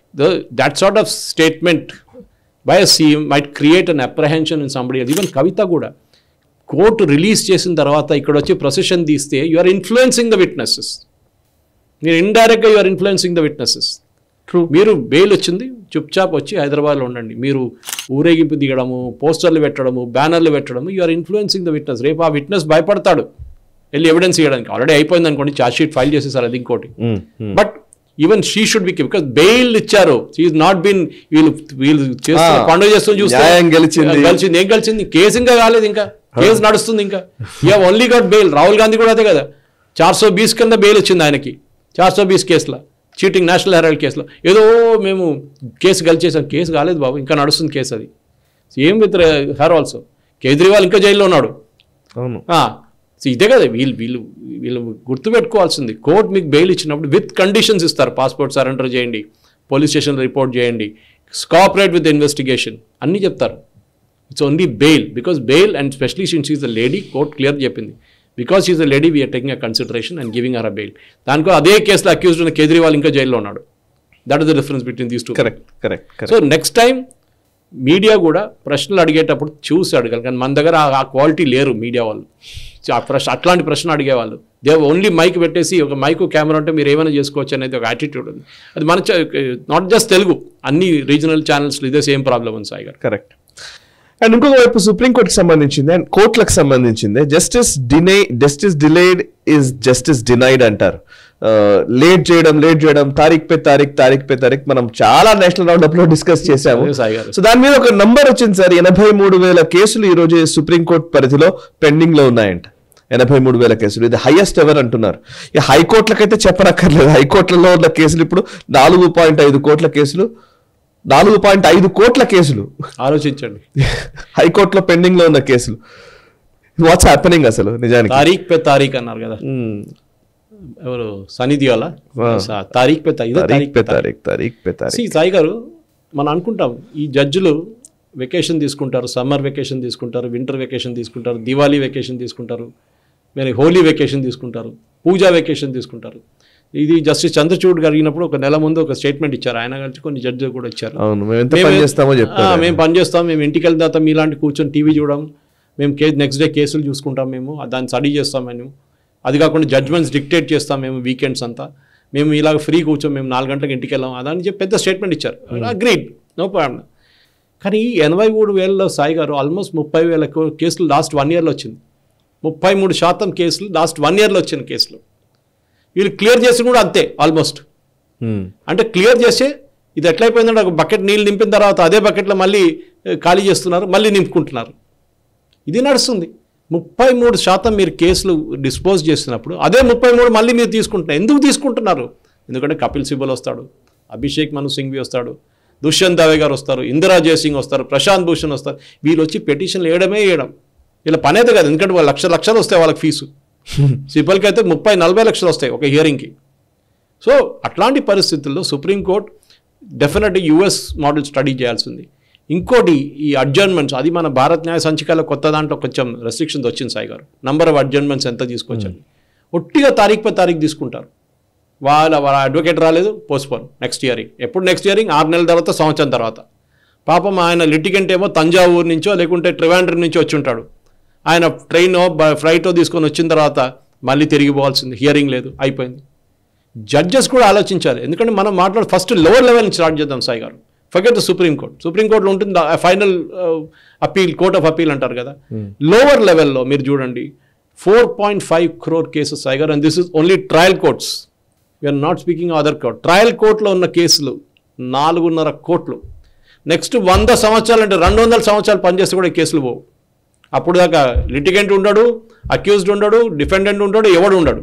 that sort of statement by a CM might create an apprehension in somebody. Even Kavitha కూడా కోర్టు రిలీజ్ చేసిన తర్వాత ఇక్కడ వచ్చి ప్రొసెషన్ తీస్తే you are influencing the witnesses. మీరు ఇండైరెక్ట్గా you are influencing the witnesses. True. మీరు bail వచ్చింది, చుప్చాప్ వచ్చి హైదరాబాద్లో ఉండండి. మీరు ఊరేగింపు దిగడము, పోస్టర్లు పెట్టడము, బ్యానర్లు పెట్టడము, you are influencing the witness. రేపు ఆ విట్నెస్ భయపడతాడు వెళ్ళి ఎవిడెన్స్ ఇవ్వడానికి. ఆల్రెడీ అయిపోయింది అనుకోండి, ఛార్జ్ షీట్ ఫైల్ చేసేసారు, అది ఇంకోటి. But even she should be, because bail ఇచ్చారు. షీఈ్ నాట్ బీన్ వీళ్ళు వీళ్ళు చేస్తున్న పండుగ చేస్తూ చూస్తే గెలిచింది గెలిచింది ఏం గెలిచింది, కేసు ఇంకా కాలేదు, ఇంకా కేసు నడుస్తుంది. ఇంకా you only got bail. Rahul Gandhi కూడా అదే కదా, చార్ సో బీస్ కింద బెయిల్ వచ్చింది ఆయనకి, చార్ సో బీస్ కేసులో, చీటింగ్ నేషనల్ హెరాల్డ్ కేసులో. ఏదో మేము కేసు గెలిచేసాం, కేసు కాలేదు బాబు, ఇంకా నడుస్తుంది కేసు. అది same with her also. Kejriwal ఇంకా జైల్లో ఉన్నాడు. అవును, ఇదే కదా వీళ్ళు వీళ్ళు వీళ్ళు గుర్తుపెట్టుకోవాల్సింది. కోర్టు మీకు బెయిల్ ఇచ్చినప్పుడు విత్ కండిషన్స్ ఇస్తారు. పాస్పోర్ట్ సరెండర్ చేయండి, పోలీస్ స్టేషన్ రిపోర్ట్ చేయండి, కోఆపరేట్ విత్ ఇన్వెస్టిగేషన్ అన్నీ చెప్తారు. It's only bail. Because bail and specially since she's a lady, court clear చెప్పింది. Because she's a lady we're taking a consideration and giving her a bail. దానికో అదే కేసులో accused ఉన్న కేజ్రీవాల్ ఇంకా జైల్లో ఉన్నాడు. That is the difference between these two. Correct correct. So next time media కూడా ప్రశ్నలు అడిగేటప్పుడు చూసి అడగాలి. కానీ మన దగ్గర ఆ క్వాలిటీ లేరు మీడియా వాళ్ళు. ఆ ప్రశ్న అట్లాంటి ప్రశ్న అడిగేవాళ్ళు. దే ఓన్లీ మైక్ పెట్టేసి ఒక మైక్ కెమెరా ఉంటే మీరు ఏమైనా చేసుకోవచ్చు అనేది ఒక యాటిట్యూడ్ ఉంది. అది మన నాట్ జస్ట్ తెలుగు, అన్ని రీజనల్ ఛానల్స్లో ఇదే సేమ్ ప్రాబ్లమ్ ఉంది సాయి గారు. కరెక్ట్. అండ్ ఇంకొక వైపు సుప్రీంకోర్టుకి సంబంధించింది అండ్ కోర్టులకు సంబంధించింది. Justice deny justice delayed is justice denied అంటారు. లేట్ చేయడం లేట్ చేయడం తారీఖ్ పే తారీఖ్ తారీఖ్ పే తారీఖ్ మనం చాలా నేషనల్ రౌండ్ అప్ లో డిస్కస్ చేసాము. సో దాని మీద ఒక నంబర్ వచ్చింది సార్, ఎనభై మూడు వేల కేసులు ఈ రోజు సుప్రీంకోర్టు పరిధిలో పెండింగ్ లో ఉన్నాయంట. ఎనభై మూడు వేల కేసులు, ఇది హైయెస్ట్ ఎవర్ అంటున్నారు. ఈ హైకోర్టులకైతే చెప్పనక్కర్లేదు. హైకోర్టులలో ఉన్న కేసులు ఇప్పుడు నాలుగు పాయింట్ ఐదు కోట్ల కేసులు నాలుగు పాయింట్ ఐదు కోట్ల కేసులు ఆలోచించండి. హైకోర్టులో పెండింగ్ లో ఉన్న కేసులు. వాట్స్ హ్యాపెనింగ్ అసలు నిజానికి? తారీఖ్ పే తారీఖ్ అన్నారు కదా ఎవరు, సనీ దియోలా. తారీఖ్ పే తారీఖ్ పే తారీఖ్ తారీఖ్ పే తారీఖ్. సాయి గారు మనం అనుకుంటాం ఈ జడ్జిలు వెకేషన్ తీసుకుంటారు, సమ్మర్ వెకేషన్ తీసుకుంటారు, వింటర్ వెకేషన్ తీసుకుంటారు, దివాళీ వెకేషన్ తీసుకుంటారు, మరి హోలీ వెకేషన్ తీసుకుంటారు, పూజా వెకేషన్ తీసుకుంటారు. ఇది జస్టిస్ చంద్రచూడ్ జరిగినప్పుడు ఒక నెల ముందు ఒక స్టేట్మెంట్ ఇచ్చారు. ఆయన కలిసి కొన్ని జడ్జిలు కూడా ఇచ్చారు. మేము పని చేస్తాం, మేము ఇంటికి వెళ్ళిన తర్వాత మీలాంటి కూర్చొని టీవీ చూడడం, మేము కే నెక్స్ట్ డే కేసులు చూసుకుంటాం, మేము దాన్ని స్టడీ చేస్తాం, మేము అది కాకుండా జడ్జ్మెంట్స్ డిక్టేట్ చేస్తాం మేము వీకెండ్స్ అంతా, మేము ఇలాగ ఫ్రీ కూర్చోం, మేము నాలుగు గంటలకు ఇంటికి వెళ్ళాం అదని చెప్పి పెద్ద స్టేట్మెంట్ ఇచ్చారు. Agreed, no problem. కానీ ఎనభై మూడు వేలలో సాయి గారు ఆల్మోస్ట్ ముప్పై వేల కేసులు లాస్ట్ వన్ ఇయర్లో వచ్చింది. ముప్పై మూడు శాతం కేసులు లాస్ట్ వన్ ఇయర్లో వచ్చిన కేసులు. వీళ్ళు క్లియర్ చేసి కూడా అంతే ఆల్మోస్ట్. అంటే క్లియర్ చేసే ఇది ఎట్లయిపోయిందంటే ఒక బకెట్ నీళ్ళు నింపిన తర్వాత అదే బకెట్లో మళ్ళీ ఖాళీ చేస్తున్నారు, మళ్ళీ నింపుకుంటున్నారు. ఇది నడుస్తుంది. ముప్పై మూడు శాతం మీరు కేసులు డిస్పోజ్ చేస్తున్నప్పుడు అదే ముప్పై మూడు మళ్ళీ మీరు తీసుకుంటున్నారు. ఎందుకు తీసుకుంటున్నారు? ఎందుకంటే కపిల్ సిబల్ వస్తాడు, అభిషేక్ మను సింఘ్వి వస్తాడు, దుష్యంత్ దవే గారు వస్తారు, ఇందిరా జయసింగ్ వస్తారు, ప్రశాంత్ భూషణ్ వస్తారు. వీళ్ళు వచ్చి పెటిషన్లు వేయడమే వేయడం. వీళ్ళ పని అయితే కాదు, ఎందుకంటే వాళ్ళు లక్ష లక్షలు వస్తాయి వాళ్ళకి ఫీజు. సిబల్కి అయితే ముప్పై నలభై లక్షలు వస్తాయి ఒక హియరింగ్కి. సో అట్లాంటి పరిస్థితుల్లో సుప్రీంకోర్టు డెఫినెట్గా యూఎస్ మోడల్ స్టడీ చేయాల్సింది. ఇంకోటి ఈ అడ్జర్న్మెంట్స్, అది మన భారత్ న్యాయ సంచికలో కొత్త దాంట్లో కొంచెం రెస్ట్రిక్షన్స్ వచ్చింది సాయి గారు. నంబర్ ఆఫ్ అడ్జర్న్మెంట్స్ ఎంత తీసుకొచ్చారు. ఒట్టిగా తారీఖు పై తారీఖు తీసుకుంటారు. వాళ్ళ వాళ్ళ అడ్వకేట్ రాలేదు, పోస్ట్పోన్ నెక్స్ట్ ఇయరింగ్. ఎప్పుడు నెక్స్ట్ ఇయరింగ్? ఆరు నెలల తర్వాత, సంవత్సరం తర్వాత. పాపం ఆయన లిటిగెంట్ ఏమో తంజావూరు నుంచో లేకుంటే ట్రివాండ్రం నుంచో వచ్చి ఉంటాడు. ఆయన ట్రైనో ఫ్లైటో తీసుకొని వచ్చిన తర్వాత మళ్ళీ తిరిగి పోవాల్సింది, హియరింగ్ లేదు, అయిపోయింది. జడ్జెస్ కూడా ఆలోచించాలి. ఎందుకంటే మనం మాట్లాడు ఫస్ట్ లోవర్ లెవెల్ నుంచి స్టార్ట్ చేద్దాం Sai garu. Forget the Supreme Court. Supreme కోర్టులో ఉంటుంది final appeal, court of appeal అంటారు కదా. లోవర్ లెవెల్లో మీరు చూడండి four point five crore cases Sai garu, and this is only trial courts, we're not speaking other court. Trial కోర్టులో ఉన్న కేసులు నాలుగున్నర కోట్లు. నెక్స్ట్ వంద సంవత్సరాలు అంటే రెండు వందల సంవత్సరాలు పనిచేస్తే కూడా ఈ కేసులు పోవు. అప్పుడు దాకా లిటిగెంట్ ఉండడు, అక్యూజ్డ్ ఉండడు, డిఫెండెంట్ ఉండడు, ఎవడు ఉండడు.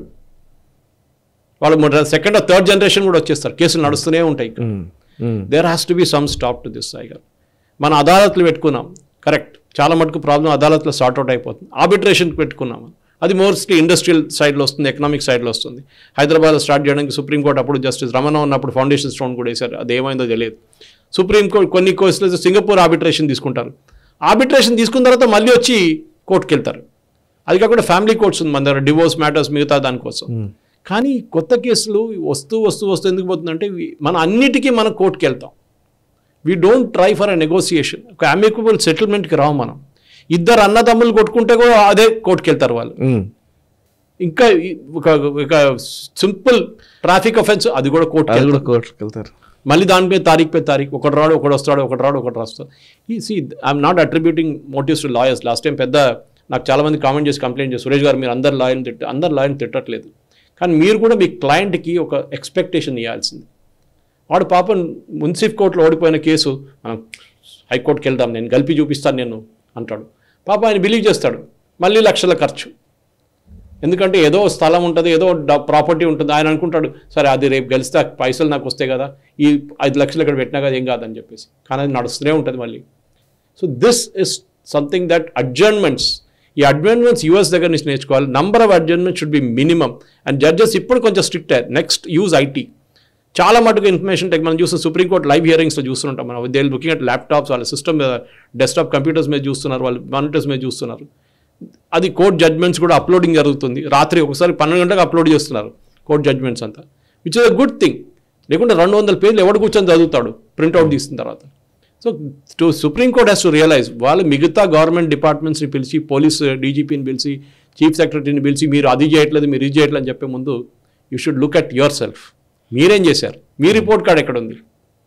వాళ్ళు సెకండ్ థర్డ్ జనరేషన్ కూడా వచ్చేస్తారు, కేసులు నడుస్తూనే ఉంటాయి. There has to be some stop to this Sai garu. మన అదాలత్లు పెట్టుకున్నాం, కరెక్ట్, చాలా మటుకు ప్రాబ్లం అదాలత్లో సార్ట్అవుట్ అయిపోతుంది. ఆర్బిట్రేషన్కి పెట్టుకున్నాము, అది మోస్ట్లీ ఇండస్ట్రియల్ సైడ్లో వస్తుంది, ఎకనామిక్ సైడ్లో వస్తుంది. హైదరాబాద్లో స్టార్ట్ చేయడానికి సుప్రీంకోర్టు అప్పుడు జస్టిస్ రమణ ఉన్నప్పుడు ఫౌండేషన్ స్టోన్ కూడా వేశారు, అది ఏమైందో తెలియదు. సుప్రీంకోర్టు కొన్ని కేసులు సింగపూర్ ఆర్బిట్రేషన్ తీసుకుంటారు, ఆర్బిట్రేషన్ తీసుకున్న తర్వాత మళ్ళీ వచ్చి కోర్టుకు వెళ్తారు. అది కాకుండా ఫ్యామిలీ కోర్ట్స్ ఉంది మన దగ్గర, డివోర్స్ మ్యాటర్స్ మిగతా దానికోసం. కానీ కొత్త కేసులు వస్తూ వస్తూ వస్తూ ఎందుకు పోతుందంటే మన అన్నిటికీ మనం కోర్టుకి వెళ్తాం. We don't try for a negotiation, ఒక అమికబుల్ సెటిల్మెంట్కి రావు మనం. ఇద్దరు అన్నదమ్ములు కొట్టుకుంటే కూడా అదే కోర్టుకి వెళ్తారు వాళ్ళు. ఇంకా ఒక ఒక సింపుల్ ట్రాఫిక్ అఫెన్స్ అది కూడా కోర్టుకి కోర్టుకి వెళ్తారు. మళ్ళీ దానిపై తారీఖు పై తారీఖు, ఒకటి రాడు ఒకటి వస్తాడు, ఒకటి రాడు ఒకటి రాస్తాడు. ఈ see I'm not attributing motives to lawyers. Last time పెద్ద నాకు చాలామంది కామెంట్ చేసి కంప్లైంట్ చేసి, సురేష్ గారు మీరు అందరు లాయర్ని తిట్ట అందరు లాయర్ని తిట్టట్లేదు, కానీ మీరు కూడా మీ క్లయింట్కి ఒక ఎక్స్పెక్టేషన్ ఇవ్వాల్సింది. వాడు పాపం మున్సిఫ్ కోర్టులో ఓడిపోయిన కేసు మనం హైకోర్టుకి వెళ్దాం, నేను గల్పి చూపిస్తాను నేను అంటాడు. పాప ఆయన బిలీవ్ చేస్తాడు, మళ్ళీ లక్షల ఖర్చు. ఎందుకంటే ఏదో స్థలం ఉంటుంది, ఏదో ప్రాపర్టీ ఉంటుంది, ఆయన అనుకుంటాడు సరే అది రేపు గెలిస్తే పైసలు నాకు వస్తాయి కదా, ఈ ఐదు లక్షలు ఇక్కడ పెట్టినా కదా ఏం కాదని చెప్పేసి, కానీ అది నడుస్తూనే ఉంటుంది మళ్ళీ. So this is something that adjournments, ఈ అడ్జర్న్మెంట్స్ యూఎస్ దగ్గర నుంచి నేర్చుకోవాలి. Number of adjournments should be minimum. And judges ఇప్పుడు కొంచెం స్ట్రిక్ట్ అయ్యారు. నెక్స్ట్ యూజ్ ఐటీ, చాలా మటుకు ఇన్ఫర్మేషన్ టెక్ మనం చూస్తే సుప్రీంకోర్టు లైవ్ హియరింగ్స్లో చూస్తుంటాం మనం. దే లుకింగ్ అట్ ల్యాప్టాప్స్, వాళ్ళ సిస్టమ్ మీద డెస్క్టాప్ కంప్యూటర్స్ మీద చూస్తున్నారు, వాళ్ళు మానిటర్స్ మీద చూస్తున్నారు. అది కోర్ట్ జడ్జ్మెంట్స్ కూడా అప్లోడింగ్ జరుగుతుంది. రాత్రి ఒకసారి పన్నెండు గంటలకు అప్లోడ్ చేస్తున్నారు కోర్ట్ జడ్జ్మెంట్స్ అంతా, which is a good thing. లేకుంటే రెండు వందల పేర్లు ఎవడు కూర్చొని చదువుతాడు ప్రింట్అవుట్ తీసిన తర్వాత. So to Supreme Court has to realise, వాళ్ళు మిగతా గవర్నమెంట్ డిపార్ట్మెంట్స్ని పిలిచి, పోలీస్ డీజీపీని పిలిచి, చీఫ్ సెక్రటరీని పిలిచి మీరు అది చేయట్లేదు మీరు ఇది చేయట్లేదు అని చెప్పే ముందు you should look at yourself. మీరేం చేశారు, మీ రిపోర్ట్ కార్డ్ ఎక్కడ ఉంది,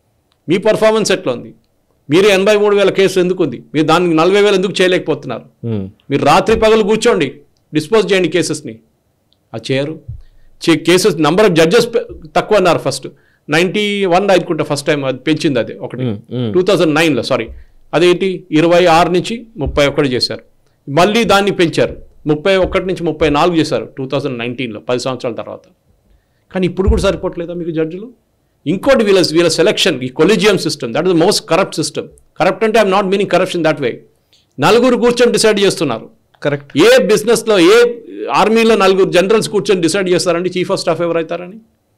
మీ పర్ఫార్మెన్స్ ఎట్లా ఉంది, మీరు ఎనభై మూడు వేల కేసులు ఎందుకు ఉంది, మీరు దానికి నలభై వేలు ఎందుకు చేయలేకపోతున్నారు. మీరు రాత్రి పగలు కూర్చోండి, డిస్పోజ్ చేయండి కేసెస్ని. అది చేయరు. కేసెస్ నంబర్ ఆఫ్ జడ్జెస్ తక్కువ అన్నారు ఫస్ట్, నైంటీ వన్ అనుకుంటా ఫస్ట్ టైం అది పెంచింది, అది ఒకటి టూ థౌజండ్ నైన్లో సారీ అదేంటి ఇరవై ఆరు నుంచి ముప్పై ఒకటి చేశారు. మళ్ళీ దాన్ని పెంచారు, ముప్పై ఒకటి నుంచి ముప్పై నాలుగు చేశారు టూ థౌజండ్ నైన్టీన్లో పది సంవత్సరాల తర్వాత. కానీ ఇప్పుడు కూడా సరిపోవట్లేదా మీకు జడ్జిలు? ఇంకోటి వీళ్ళ వీళ్ళ సెలక్షన్, ఈ collegium system, that is the most corrupt system. Corrupt అంటే I'm not meaning corruption that way. నలుగురు కూర్చొని డిసైడ్ చేస్తున్నారు. కరెక్ట్. ఏ బిజినెస్లో ఏ ఆర్మీలో నలుగురు జనరల్స్ కూర్చొని డిసైడ్ చేస్తారండి చీఫ్ ఆఫ్ స్టాఫ్ ఎవరైతారని?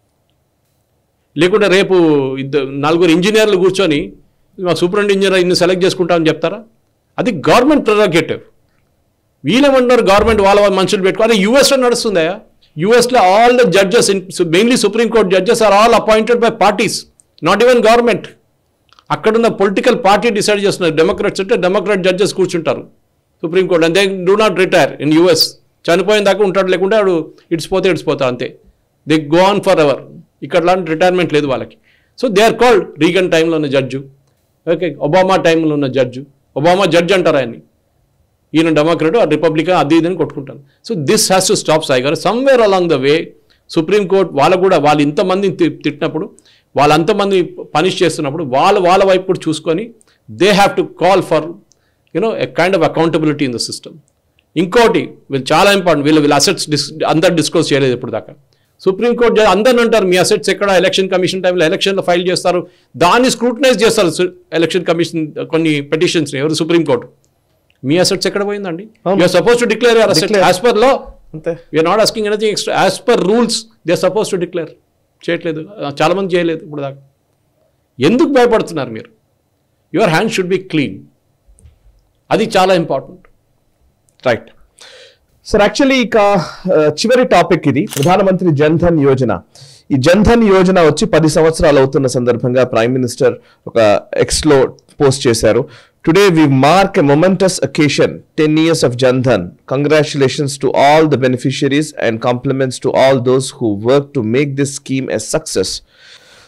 లేకుంటే రేపు ఇద్దరు నలుగురు ఇంజనీర్లు కూర్చొని మా సూపరింటెండెంట్ ఇంజనీర్ ఇన్ని సెలెక్ట్ చేసుకుంటామని చెప్తారా? అది గవర్నమెంట్ ప్రెరోగేటివ్. వీళ్ళేమంటారు గవర్నమెంట్ వాళ్ళ మనుషులు పెట్టుకోవాలి. యూఎస్లో నడుస్తుందా? యూఎస్లో all the judges, mainly supreme court judges are all appointed by parties, not even government. అక్కడున్న పొలిటికల్ పార్టీ డిసైడ్ చేస్తున్నారు. డెమోక్రాట్స్ అంటే డెమోక్రాట్ జడ్జెస్ కూర్చుంటారు supreme court, and they do not retire in US. చనిపోయిన దాకా ఉంటాడు, లేకుంటే వాడు ఇడిచిపోతే ఇడిచిపోతారు అంతే. They go on forever. ఇక్కడ లాంటి రిటైర్మెంట్ లేదు వాళ్ళకి. So they are called. Reagan టైంలో ఉన్న జడ్జు, ఓకే, ఒబామా టైంలో ఉన్న జడ్జు, ఒబామా జడ్జ్ అంటారు ఆయన్ని, ఈయన డెమోక్రాట్ ఆ రిపబ్లికన్ అది ఇదని కొట్టుకుంటాను. So this has to stop Sai గారు. Somewhere along the way supreme court వాళ్ళు కూడా వాళ్ళు ఇంతమందిని తిట్టినప్పుడు, వాళ్ళంతమంది పనిష్ చేస్తున్నప్పుడు వాళ్ళు వాళ్ళ వైపు కూడా చూసుకొని they have to call for you know a kind of accountability in the system. ఇంకోటి వీళ్ళు చాలా ఇంపార్టెంట్, వీళ్ళు వీళ్ళ అసెట్స్ డిస్ అందరు డిస్క్లోజ్ చేయలేదు ఇప్పుడు దాకా. సుప్రీంకోర్టు అందరిని అంటారు మీ అసెట్స్ ఎక్కడ, ఎలక్షన్ కమిషన్ టైంలో ఎలక్షన్లో ఫైల్ చేస్తారు, దాన్ని స్క్రూటనైజ్ చేస్తారు ఎలక్షన్ కమిషన్ కొన్ని పిటిషన్స్ని. ఎవరు? సుప్రీంకోర్టు. మీ అసెట్స్ ఎక్కడ పోయిందండి? You're suppose to declare your assets as per law. We're not asking anything extra. As per rules they are suppose to declare. చేయట్లేదు, చాలా మంది చేయలేదు ఇప్పుడు దాకా. ఎందుకు భయపడుతున్నారు మీరు? Your hand should be clean. అది చాలా ఇంపార్టెంట్. Right sir. యాక్చువల్లీ ఇక చివరి టాపిక్ ఇది, ప్రధానమంత్రి జన్ ధన్ యోజన. ఈ జన్ ధన్ యోజన వచ్చి పది సంవత్సరాలు అవుతున్న సందర్భంగా ప్రైమ్ మినిస్టర్ ఒక ఎక్స్లో పోస్ట్ చేశారు. Today we mark a momentous occasion, ten years of Jan Dhan. Congratulations to all the beneficiaries and compliments to all those who work to make this scheme a success.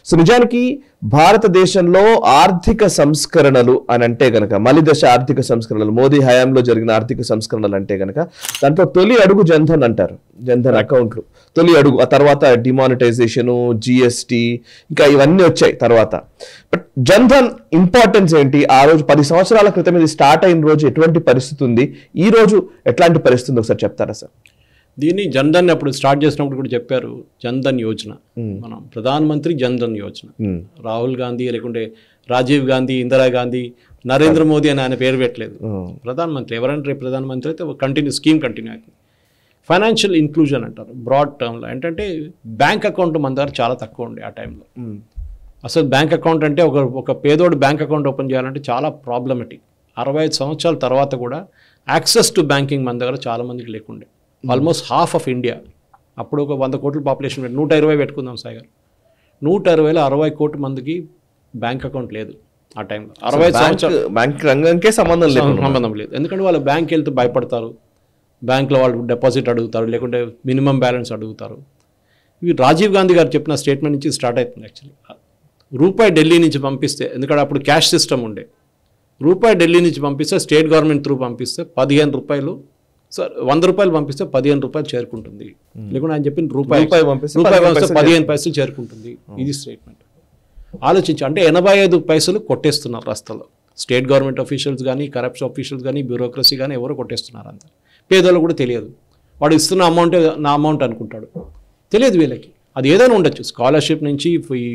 So నిజానికి భారతదేశంలో ఆర్థిక సంస్కరణలు అని అంటే గనక మలి దశ ఆర్థిక సంస్కరణలు మోదీ హయాంలో జరిగిన ఆర్థిక సంస్కరణలు అంటే గనక దాంట్లో తొలి అడుగు జన్ధన్ అంటారు. జన్ధన్ అకౌంట్లు తొలి అడుగు. ఆ తర్వాత డిమానిటైజేషన్, జిఎస్టి, ఇంకా ఇవన్నీ వచ్చాయి తర్వాత. బట్ జన్ధన్ ఇంపార్టెన్స్ ఏంటి? ఆ రోజు పది సంవత్సరాల క్రితం ఇది స్టార్ట్ అయిన రోజు ఎటువంటి పరిస్థితి ఉంది, ఈ రోజు ఎట్లాంటి పరిస్థితి ఉంది ఒకసారి చెప్తారా సార్? దీన్ని జన్ధన్ అప్పుడు స్టార్ట్ చేసినప్పుడు కూడా చెప్పారు, జన్ధన్ యోజన. మనం ప్రధానమంత్రి జన్ధన్ యోజన. రాహుల్ గాంధీ లేకుంటే రాజీవ్ గాంధీ, ఇందిరాగాంధీ, నరేంద్ర మోదీ అని ఆయన పేరు పెట్టలేదు. ప్రధానమంత్రి ఎవరంటే ప్రధానమంత్రి అయితే కంటిన్యూ స్కీమ్ కంటిన్యూ అవుతుంది. ఫైనాన్షియల్ ఇన్క్లూజన్ అంటారు బ్రాడ్ టర్మ్లో. ఏంటంటే బ్యాంక్ అకౌంట్ మన దగ్గర చాలా తక్కువ ఉండే ఆ టైంలో. అసలు బ్యాంక్ అకౌంట్ అంటే ఒక ఒక పేదోడు బ్యాంక్ అకౌంట్ ఓపెన్ చేయాలంటే చాలా ప్రాబ్లమెటిక్. అరవై ఐదు సంవత్సరాల తర్వాత కూడా యాక్సెస్ టు బ్యాంకింగ్ మన దగ్గర చాలా మందికి లేకుండే. ఆల్మోస్ట్ హాఫ్ ఆఫ్ ఇండియా అప్పుడు ఒక వంద కోట్ల పాపులేషన్ పెట్టి నూట ఇరవై పెట్టుకుందాం సాయి గారు. నూట ఇరవైలో అరవై కోట్ల మందికి బ్యాంక్ అకౌంట్ లేదు ఆ టైంలో. అరవై సంవత్సరాలు బ్యాంక్ రంగంకే సంబంధం లేదు సంబంధం లేదు ఎందుకంటే వాళ్ళు బ్యాంక్ వెళ్తే భయపడతారు, బ్యాంక్లో వాళ్ళు డిపాజిట్ అడుగుతారు, లేకుంటే మినిమం బ్యాలెన్స్ అడుగుతారు. ఇవి రాజీవ్ గాంధీ గారు చెప్పిన స్టేట్మెంట్ నుంచి స్టార్ట్ అవుతుంది యాక్చువల్లీ. రూపాయి ఢిల్లీ నుంచి పంపిస్తే, ఎందుకంటే అప్పుడు క్యాష్ సిస్టమ్ ఉండే, రూపాయి ఢిల్లీ నుంచి పంపిస్తే స్టేట్ గవర్నమెంట్ త్రూ పంపిస్తే పదిహేను రూపాయలు సార్ వంద రూపాయలు పంపిస్తే పదిహేను రూపాయలు చేరుకుంటుంది. లేకుంటే ఆయన చెప్పిన రూపాయి రూపాయి పంపిస్తే పదిహేను పైసలు చేరుకుంటుంది. ఇది స్టేట్మెంట్. ఆలోచించి అంటే ఎనభై ఐదు పైసలు కొట్టేస్తున్నారు రస్తాలో. స్టేట్ గవర్నమెంట్ ఆఫీషియల్స్ కానీ, కరప్షన్ ఆఫీషియల్స్ కానీ, బ్యూరోక్రసీ కానీ ఎవరో కొట్టేస్తున్నారు అంత. పేదోళ్ళు కూడా తెలియదు. వాడు ఇస్తున్న అమౌంటే నా అమౌంట్ అనుకుంటాడు, తెలియదు వీళ్ళకి. అది ఏదైనా ఉండొచ్చు, స్కాలర్షిప్ నుంచి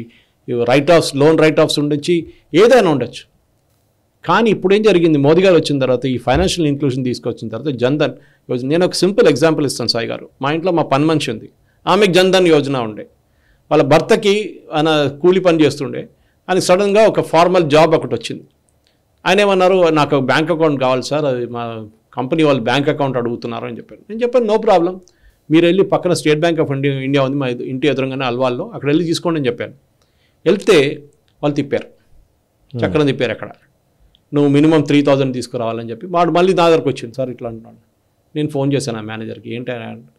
write offs, loan write offs ఉండొచ్చు, ఏదైనా ఉండొచ్చు. కానీ ఇప్పుడు ఏం జరిగింది, మోదీ గారు వచ్చిన తర్వాత ఈ ఫైనాన్షియల్ ఇన్క్లూజన్ తీసుకొచ్చిన తర్వాత జన్ధన్ యోజన. నేను ఒక సింపుల్ ఎగ్జాంపుల్ ఇస్తాను సాయి గారు. మా ఇంట్లో మా పని మనిషి ఉంది, ఆమెకు జన్ధన్ యోజన ఉండే. వాళ్ళ భర్తకి ఆయన కూలి పని చేస్తుండే, ఆయనకి సడన్గా ఒక ఫార్మల్ జాబ్ ఒకటి వచ్చింది. ఆయన ఏమన్నారు, నాకు బ్యాంక్ అకౌంట్ కావాలి సార్, అది మా కంపెనీ వాళ్ళు బ్యాంక్ అకౌంట్ అడుగుతున్నారు అని చెప్పారు. నేను చెప్పాను నో ప్రాబ్లం, మీరు వెళ్ళి పక్కన state bank of India India ఉంది మా ఇంటి ఎదురుగానే అల్వాల్లో, అక్కడ వెళ్ళి తీసుకోండి అని చెప్పాను. వెళ్తే వాళ్ళు తిప్పారు, చక్రం తిప్పారు. అక్కడ నువ్వు మినిమం త్రీ థౌజండ్ తీసుకురావాలని చెప్పి వాడు మళ్ళీ నా దగ్గరకు వచ్చింది. సార్ ఇట్లా అంటున్నాడు. నేను ఫోన్ చేశాను ఆ మేనేజర్కి, ఏంటి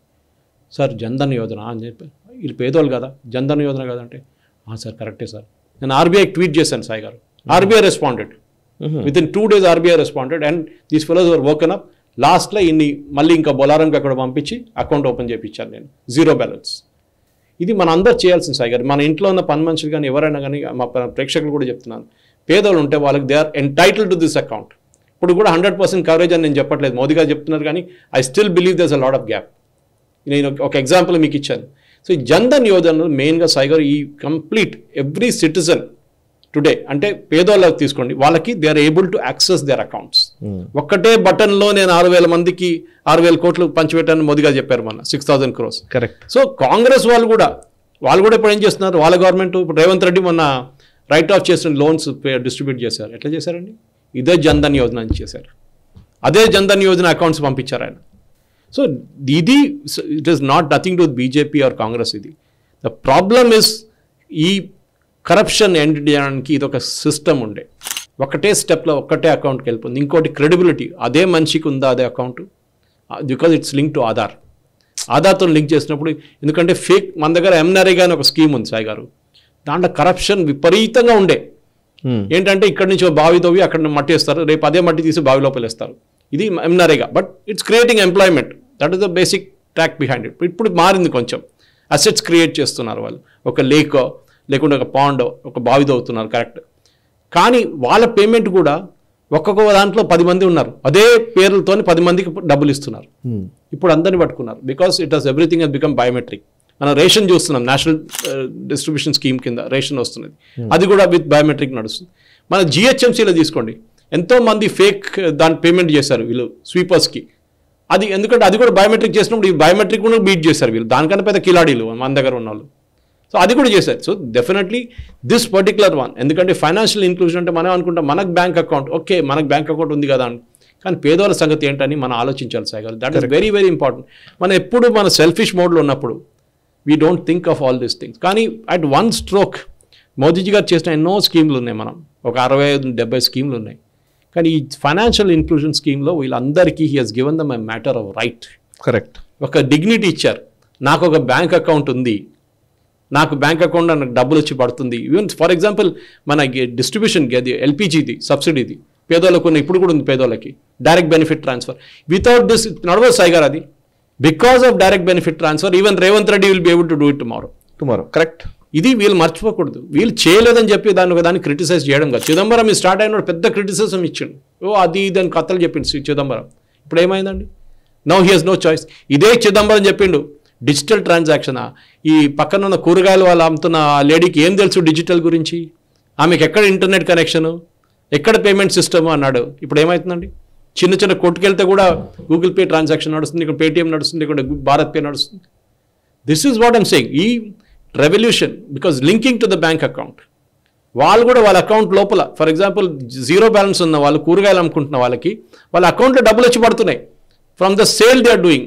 సార్ జన్ధన్ యోజన అని చెప్పి, వీళ్ళు పేదోళ్ళు కదా, జన్ధన్ యోజన కదా అంటే, సార్ కరెక్టే సార్. నేను ఆర్బీఐకి ట్వీట్ చేశాను సాయి గారు. RBI responded within two days RBI responded and these fellows were woken up. లాస్ట్లో ఇన్ని మళ్ళీ ఇంకా బొలారంకి అక్కడ పంపించి అకౌంట్ ఓపెన్ చేయించాను నేను, జీరో బ్యాలెన్స్. ఇది మన అందరు చేయాల్సిన సాయి గారు. మన ఇంట్లో ఉన్న పని మనుషులు కానీ ఎవరైనా కానీ, మా ప్రేక్షకులు కూడా చెప్తున్నాను, పేదోళ్ళు ఉంటే వాళ్ళకి they are entitle to this account. ఇప్పుడు కూడా హండ్రెడ్ పర్సెంట్ కవరేజ్ అని నేను చెప్పట్లేదు, మోదీ గారు చెప్తున్నారు, కానీ I still believe there's a lot of gap. నేను ఒక ఎగ్జాంపుల్ మీకు ఇచ్చాను. సో ఈ జన్ధన్ యోజన మెయిన్గా సాయి గారు ఈ కంప్లీట్ ఎవ్రీ సిటిజన్ టుడే, అంటే పేదోళ్ళకి తీసుకోండి, వాళ్ళకి they are able to access their accounts. ఒక్కటే బటన్లో నేను ఆరు వేల మందికి ఆరు వేల కోట్లు పంచిపెట్టాను మోదీ గారు చెప్పారు మన six thousand crores. Correct. So Congress వాళ్ళు కూడా వాళ్ళు కూడా ఇప్పుడు ఏం చేస్తున్నారు, వాళ్ళ గవర్నమెంట్ ఇప్పుడు రేవంత్ రెడ్డి మొన్న రైట్ ఆఫ్ చేసిన లోన్స్ డిస్ట్రిబ్యూట్ చేశారు. ఎట్లా చేశారండి? ఇదే జన్ధన్ యోజన అని చేశారు. అదే జన్ధన్ యోజన అకౌంట్స్ పంపించారు ఆయన. సో ఇది it is not nothing to BJP or Congress. ఇది ద ప్రాబ్లమ్ ఇస్ ఈ కరప్షన్ ఎండ్ చేయడానికి ఇది ఒక సిస్టమ్ ఉండే. ఒకటే స్టెప్లో ఒక్కటే అకౌంట్కి వెళ్ళిపోయింది. ఇంకోటి క్రెడిబిలిటీ, అదే మనిషికి ఉందా అదే account, because it's link to Aadhaar. ఆధార్తో లింక్ చేసినప్పుడు, ఎందుకంటే ఫేక్ మన దగ్గర ఎంనరేగా అని ఒక స్కీమ్ ఉంది సాయి గారు, దాంట్లో కరప్షన్ విపరీతంగా ఉండే. ఏంటంటే ఇక్కడి నుంచి బావి తవ్వి అక్కడ మట్టి వేస్తారు, రేపు అదే మట్టి తీసి బావి లోపల వేస్తారు. ఇది MNREGA, but it's creating employment. That is the basic track behind it. ఇప్పుడు మారింది కొంచెం, అసెట్స్ క్రియేట్ చేస్తున్నారు వాళ్ళు. ఒక లేకో లేకుంటే ఒక పాండో ఒక బావి తవ్వుతున్నారు, కరెక్ట్. కానీ వాళ్ళ పేమెంట్ కూడా ఒక్కొక్క దాంట్లో పది మంది ఉన్నారు, అదే పేర్లతో పది మందికి డబ్బులు ఇస్తున్నారు. ఇప్పుడు అందరిని పట్టుకున్నారు, because it has everything has become biometric. మనం రేషన్ చూస్తున్నాం, నేషనల్ డిస్ట్రిబ్యూషన్ స్కీమ్ కింద రేషన్ వస్తున్నది, అది కూడా విత్ బయోమెట్రిక్ నడుస్తుంది. మన జిహెచ్ఎంసీలో తీసుకోండి, ఎంతోమంది ఫేక్ దాని పేమెంట్ చేశారు వీళ్ళు స్వీపర్స్కి. అది ఎందుకంటే అది కూడా బయోమెట్రిక్ చేసినప్పుడు ఈ బయోమెట్రిక్ కూడా బీట్ చేశారు వీళ్ళు, దానికన్నా పెద్ద కిలాడీలు మన దగ్గర ఉన్న వాళ్ళు. సో అది కూడా చేశారు. So definitely this particular one, ఎందుకంటే ఫైనాన్షియల్ ఇన్క్లూజన్ అంటే మనం అనుకుంటాం మనకు బ్యాంక్ అకౌంట్, ఓకే మనకు బ్యాంక్ అకౌంట్ ఉంది కదా అని, కానీ పేదవాళ్ళ సంగతి ఏంటని మనం ఆలోచించాలి సాయి గారు. That is very very important. మనం ఎప్పుడు మన సెల్ఫిష్ మోడ్లో ఉన్నప్పుడు we don't think of all these things. కానీ అట్ వన్ స్ట్రోక్ మోదీజీ గారు చేసిన ఎన్నో స్కీమ్లు ఉన్నాయి, మనం ఒక అరవై ఐదు డెబ్బై స్కీమ్లు ఉన్నాయి. కానీ ఈ ఫైనాన్షియల్ ఇన్క్లూజన్ స్కీమ్లో వీళ్ళందరికీ he has given them a matter of right. Correct. ఒక డిగ్నిటీ ఇచ్చారు. నాకు ఒక బ్యాంక్ అకౌంట్ ఉంది, నాకు బ్యాంక్ అకౌంట్ నాకు డబ్బులు వచ్చి పడుతుంది. ఈవెన్ ఫర్ ఎగ్జాంపుల్ మన డిస్ట్రిబ్యూషన్కి అది ఎల్పిజిది సబ్సిడీది పేదోళ్ళకు ఉన్న ఇప్పుడు కూడా ఉంది పేదోళ్ళకి direct benefit transfer. Without this నడవదు సాయి గారు అది. Because of direct benefit transfer even Revanth Reddy will be able to do it tomorrow tomorrow correct. ఇది వీళ్ళు మర్చిపోకూడదు. వీళ్ళు చేయలేదని చెప్పి దాన్ని ఒక దాన్ని క్రిటిసైజ్ చేయడం కాదు. చిదంబరం ఈ స్టార్ట్ అయిన పెద్ద క్రిటిసిజం ఇచ్చిండు. ఓ అది ఇది అని కథలు చెప్పిండు చిదంబరం. ఇప్పుడు ఏమైందండి? Now he has no choice. ఇదే చిదంబరం చెప్పిండు డిజిటల్ ట్రాన్సాక్షనా, ఈ పక్కన ఉన్న కూరగాయలు వాళ్ళు అమ్ముతున్న ఆ లేడీకి ఏం తెలుసు డిజిటల్ గురించి, ఆమెకి ఎక్కడ ఇంటర్నెట్ కనెక్షను, ఎక్కడ పేమెంట్ సిస్టమ్ అన్నాడు. ఇప్పుడు ఏమవుతుందండి? చిన్న చిన్న కొట్టుకెళ్తే కూడా గూగుల్ పే ట్రాన్సాక్షన్ నడుస్తుంది, ఇక్కడ పేటిఎం నడుస్తుంది, ఇక్కడ భారత్ పే నడుస్తుంది. This is what I'm saying. ఈ revolution because linking to the bank account. వాళ్ళు కూడా వాళ్ళ అకౌంట్ లోపల ఫర్ ఎగ్జాంపుల్ జీరో బ్యాలెన్స్ ఉన్న వాళ్ళు కూరగాయలు అమ్ముకుంటున్న వాళ్ళకి వాళ్ళ అకౌంట్లో డబ్బులు వచ్చి పడుతున్నాయి from the sale they are doing.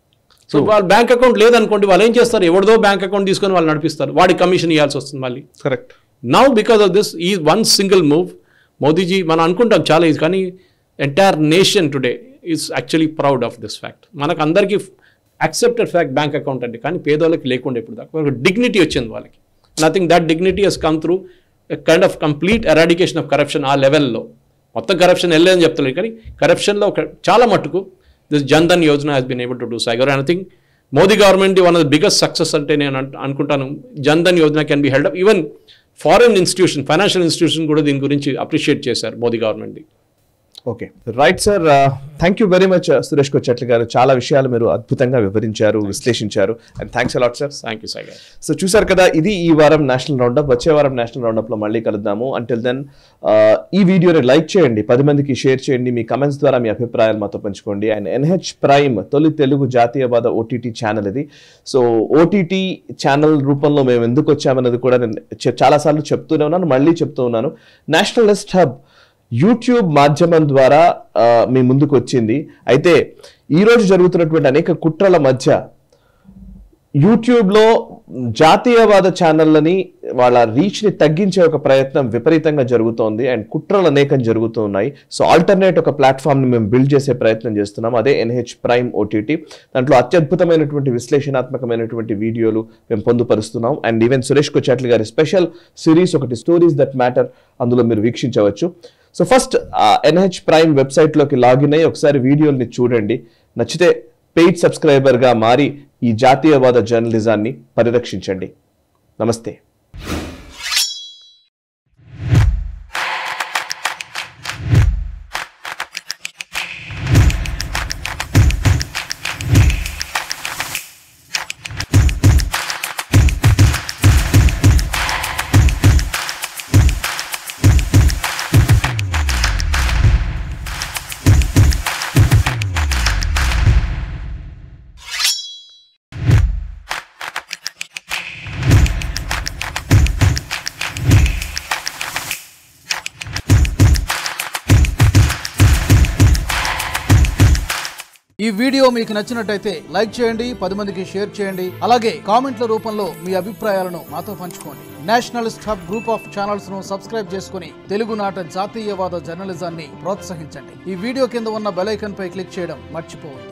So వాళ్ళ బ్యాంక్ అకౌంట్ లేదనుకోండి, వాళ్ళు ఏం చేస్తారు? ఎవరిదో బ్యాంక్ అకౌంట్ తీసుకొని వాళ్ళు నడిపిస్తారు, వాడికి కమిషన్ ఇవ్వాల్సి వస్తుంది మళ్ళీ. Correct. Now because of this ఈ వన్ సింగిల్ మూవ్ మోదీజీ, మనం అనుకుంటాం చాలా ఈజీ, కానీ entire nation today is actually proud of this fact. మనకు అందరికీ యాక్సెప్టెడ్ ఫ్యాక్ట్ బ్యాంక్ అకౌంట్ అంటే, కానీ పేదోళ్ళకి లేకుండా ఇప్పుడు దాకా డిగ్నిటీ వచ్చింది వాళ్ళకి. Nothing that dignity has come through kind of complete eradication of corruption. ఆ లెవెల్లో మొత్తం కరప్షన్ వెళ్ళలేదని చెప్తలేదు, కానీ కరప్షన్లో ఒక చాలా మట్టుకు this Jan Dhan Yojana has been able to do సైగర్. And I think Modi government one of the biggest success అంటే నేను అనుకుంటాను Jan Dhan Yojana can be held up. Even foreign institution, financial institution కూడా దీని గురించి అప్రిషియేట్ చేశారు Modi government. Okay right sir, thank you very much Suresh Kochatla గారు. చాలా విషయాలు మీరు అద్భుతంగా వివరించారు, విశ్లేషించారు, and thanks a lot sir. Thank you Sai గారు. సో చూసారు కదా, ఇది ఈ వారం నేషనల్ రౌండప్. వచ్చే వారం నేషనల్ రౌండప్ లో మళ్ళీ కలుద్దాము. అంటిల్ దెన్ ఈ వీడియోని లైక్ చేయండి, పది మందికి షేర్ చేయండి, మీ కమెంట్స్ ద్వారా మీ అభిప్రాయాలు మాతో పంచుకోండి. అండ్ ఎన్హెచ్ ప్రైమ్ తొలి తెలుగు జాతీయవాద ఓటీటీ ఛానల్ ఇది. సో ఓటీటీ ఛానల్ రూపంలో మేము ఎందుకు వచ్చామన్నది కూడా నేను చాలాసార్లు చెప్తూనే ఉన్నాను, మళ్ళీ చెప్తూ ఉన్నాను. నేషనలిస్ట్ హబ్ యూట్యూబ్ మాధ్యమం ద్వారా మీ ముందుకు వచ్చింది. అయితే ఈరోజు జరుగుతున్నటువంటి అనేక కుట్రల మధ్య యూట్యూబ్లో జాతీయవాద ఛానళ్ళని వాళ్ళ రీచ్ని తగ్గించే ఒక ప్రయత్నం విపరీతంగా జరుగుతోంది, అండ్ కుట్రలు అనేకం జరుగుతూ ఉన్నాయి. సో ఆల్టర్నేట్ ఒక ప్లాట్ఫామ్ని మేము బిల్డ్ చేసే ప్రయత్నం చేస్తున్నాం, అదే ఎన్హెచ్ ప్రైమ్ ఓటీటీ. దాంట్లో అత్యద్భుతమైనటువంటి విశ్లేషణాత్మకమైనటువంటి వీడియోలు మేము పొందుపరుస్తున్నాం. అండ్ ఈవెన్ సురేష్ కొచ్చట్ల గారి స్పెషల్ సిరీస్ ఒకటి, స్టోరీస్ దట్ మ్యాటర్, అందులో మీరు వీక్షించవచ్చు. సో ఫస్ట్ ఎన్హెచ్ ప్రైమ్ వెబ్సైట్లోకి లాగిన్ అయ్యి ఒకసారి వీడియోల్ని చూడండి. నచ్చితే పెయిడ్ సబ్స్క్రైబర్గా మారి ఈ జాతీయవాద జర్నలిజాన్ని పరిరక్షించండి. నమస్తే. ఈ వీడియో మీకు నచ్చినట్టయితే లైక్ చేయండి, పది మందికి షేర్ చేయండి, అలాగే కామెంట్ల రూపంలో మీ అభిప్రాయాలను మాతో పంచుకోండి. Nationalist hub group of channels ను సబ్స్క్రైబ్ చేసుకుని తెలుగునాట జాతీయవాద జర్నలిజాన్ని ప్రోత్సహించండి. ఈ వీడియో కింద ఉన్న బెల్ ఐకాన్ పై క్లిక్ చేయడం మర్చిపోవద్దు.